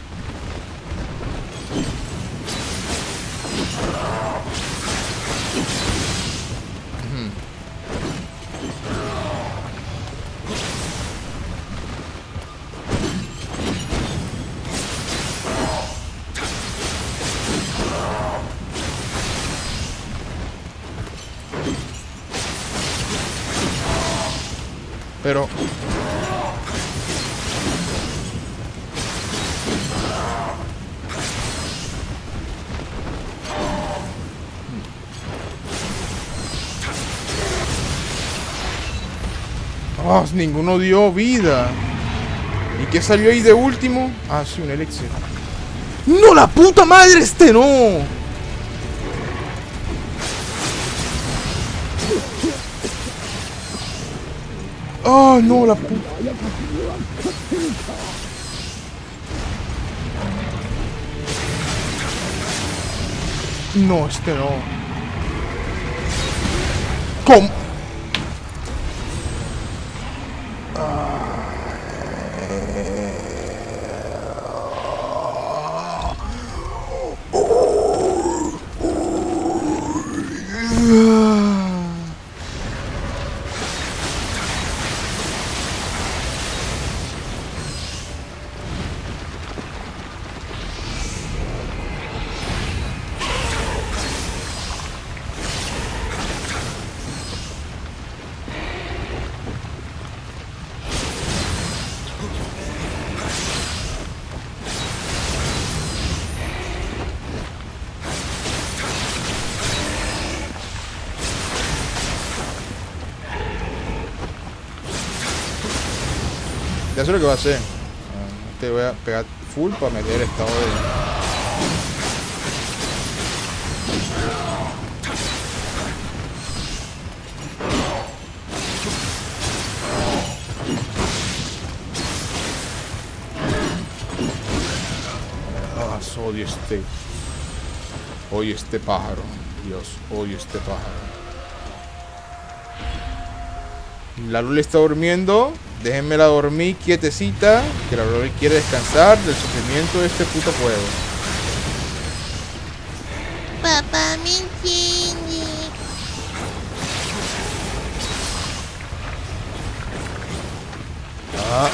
Pero oh, ninguno dio vida. ¿Y qué salió ahí de último? Ah, sí, un elixir. ¡No, la puta madre! ¡Este no! ¡Oh, no, la puta! No, este no. ¿Cómo? Ya sé lo que voy a hacer. Te voy a pegar full para meter el estado de... Odio este. Odio este pájaro. Dios, odio este pájaro. La Luli está durmiendo. Déjenmela dormir quietecita. Que la Luli quiere descansar del sufrimiento de este puto juego. Papá me entiende. Ah.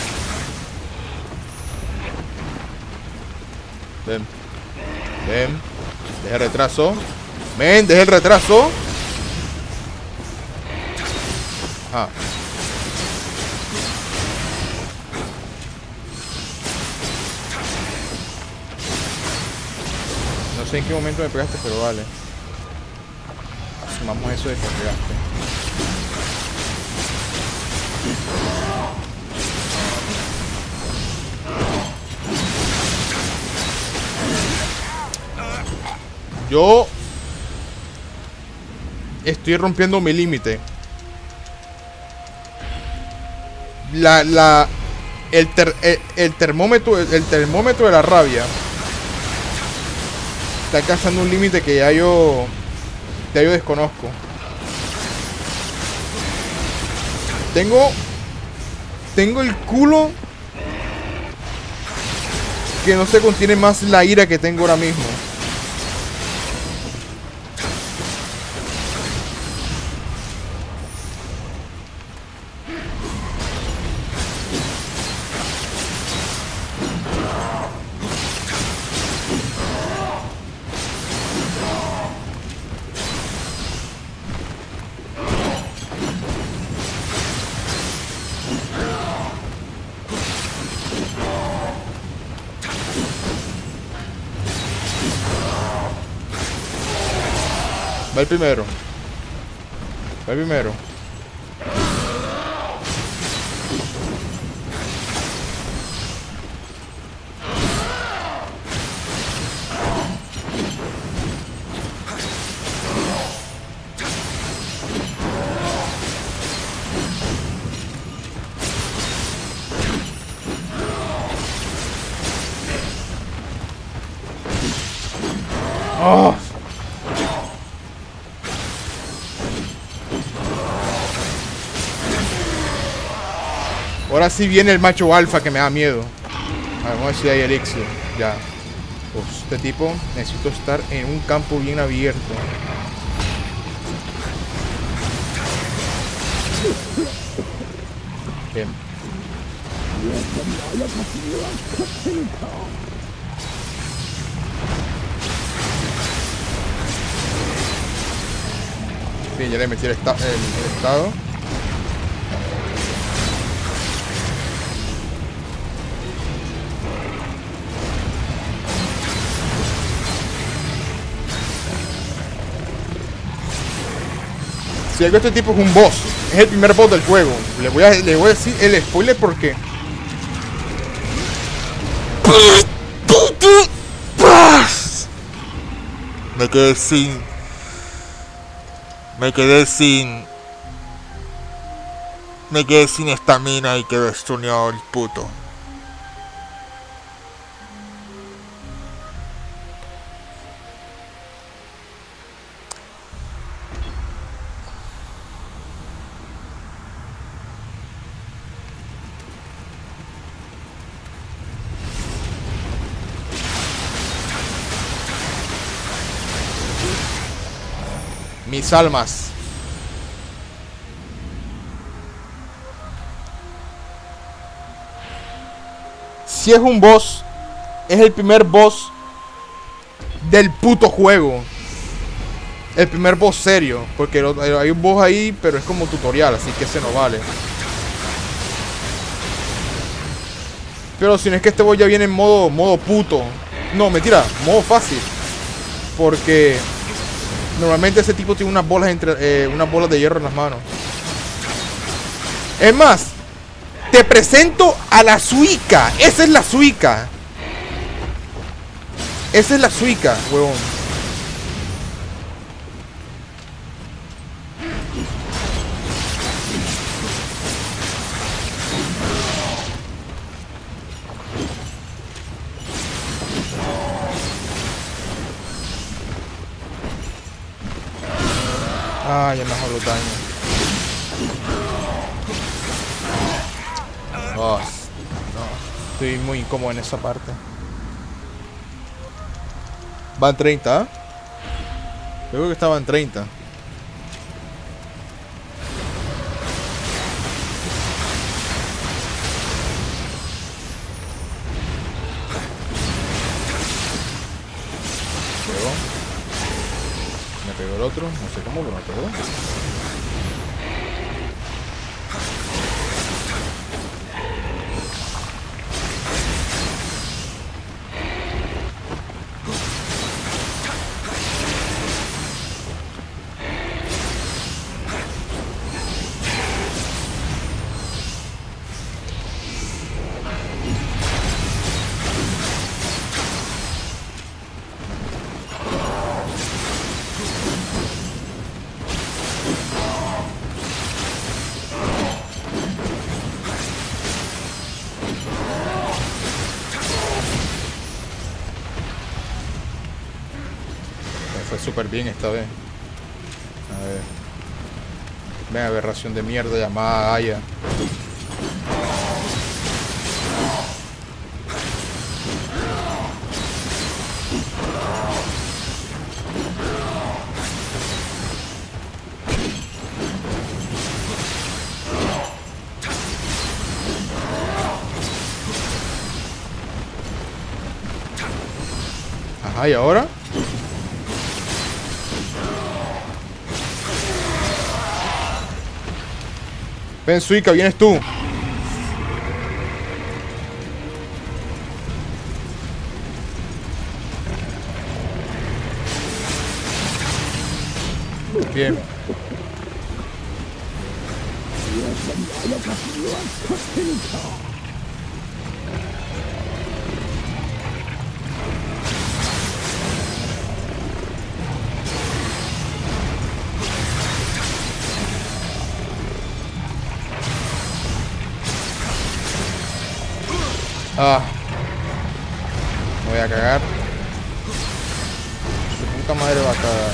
Ven. Ven. Deja el retraso. Ven, deja el retraso. Ah. No sé en qué momento me pegaste, pero vale. Asumamos eso de que me pegaste. Yo estoy rompiendo mi límite. La, la, el, ter, el, el termómetro, el, el termómetro de la rabia está alcanzando un límite que ya yo, ya yo desconozco. Tengo, tengo el culo que no se contiene más la ira que tengo ahora mismo. Va el primero. Va el primero. ¡Oh! Ahora sí viene el macho alfa que me da miedo. A ver, vamos a ver si hay elixir. Ya. Pues este tipo necesito estar en un campo bien abierto. Bien. Bien, ya le metí el, esta el, el estado. Si algo, este tipo es un boss. Es el primer boss del juego. Le voy a, le voy a decir el spoiler porque... Me quedé sin... Me quedé sin... Me quedé sin estamina y quedó estuneado el puto. Mis almas. Si es un boss, es el primer boss del puto juego. El primer boss serio. Porque hay un boss ahí, pero es como tutorial, así que ese no vale. Pero si no es que este boss ya viene en modo, modo puto. No, mentira, modo fácil. Porque... normalmente ese tipo tiene unas bolas entre eh, unas bolas de hierro en las manos. Es más, te presento a la Suika. Esa es la Suika. Esa es la Suika, huevón. Ah, ya mejor los daños. Oh, no, estoy muy incómodo en esa parte. Van treinta, ¿eh? Yo creo que estaban treinta. Pegó. Me pegó el otro, no sé cómo, pero me pegó. Fue súper bien esta vez. A ver. Ven, aberración de mierda llamada Aya. Ajá, ¿y ahora? Ven, Suika, vienes tú. Bien. Ah, me voy a cagar. Su puta madre va a cagar.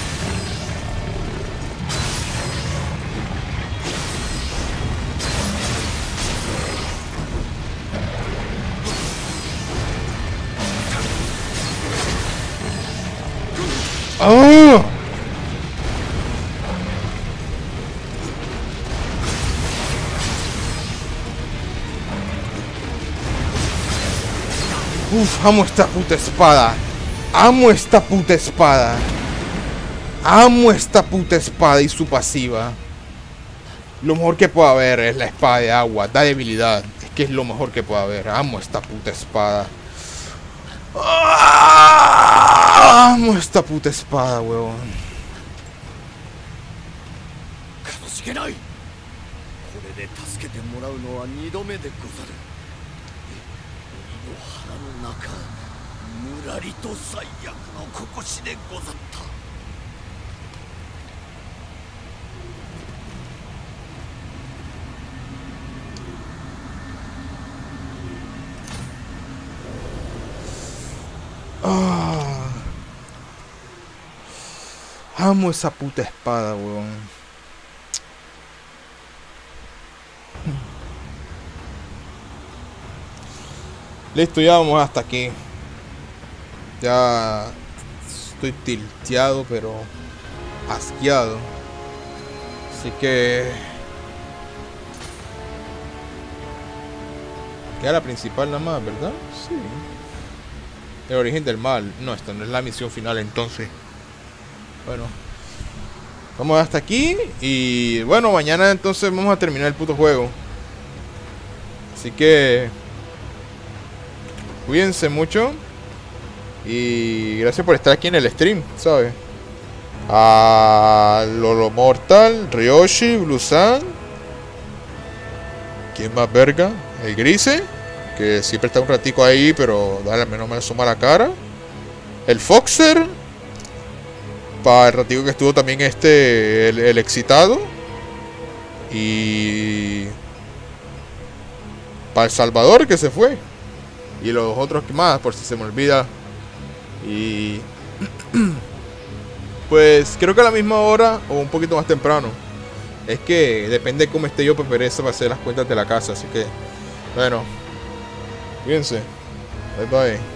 ¡Oh! Uf, amo esta puta espada. Amo esta puta espada. Amo esta puta espada y su pasiva. Lo mejor que pueda haber es la espada de agua. Da debilidad. Es que es lo mejor que pueda haber. Amo esta puta espada. Amo esta puta espada, huevón. Ah, amo esa puta espada, weón. Listo, ya vamos hasta aquí. Ya estoy tilteado, pero asqueado. Así que queda la principal nada más, ¿verdad? Sí. El origen del mal. No, esta no es la misión final entonces. Bueno, vamos hasta aquí. Y bueno, mañana entonces vamos a terminar el puto juego. Así que cuídense mucho. Y gracias por estar aquí en el stream, ¿sabes? A Lolo Mortal, Ryoshi, Blusan. ¿Quién más verga? El Grise, que siempre está un ratico ahí, pero dale, al menos me asoma la cara. El Foxer, para el ratico que estuvo también este, el, el excitado. Y para El Salvador, que se fue. Y los otros que más, por si se me olvida. Y Pues creo que a la misma hora o un poquito más temprano. Es que depende de cómo esté yo, pues pereza para hacer las cuentas de la casa. Así que, bueno, cuídense. Bye bye.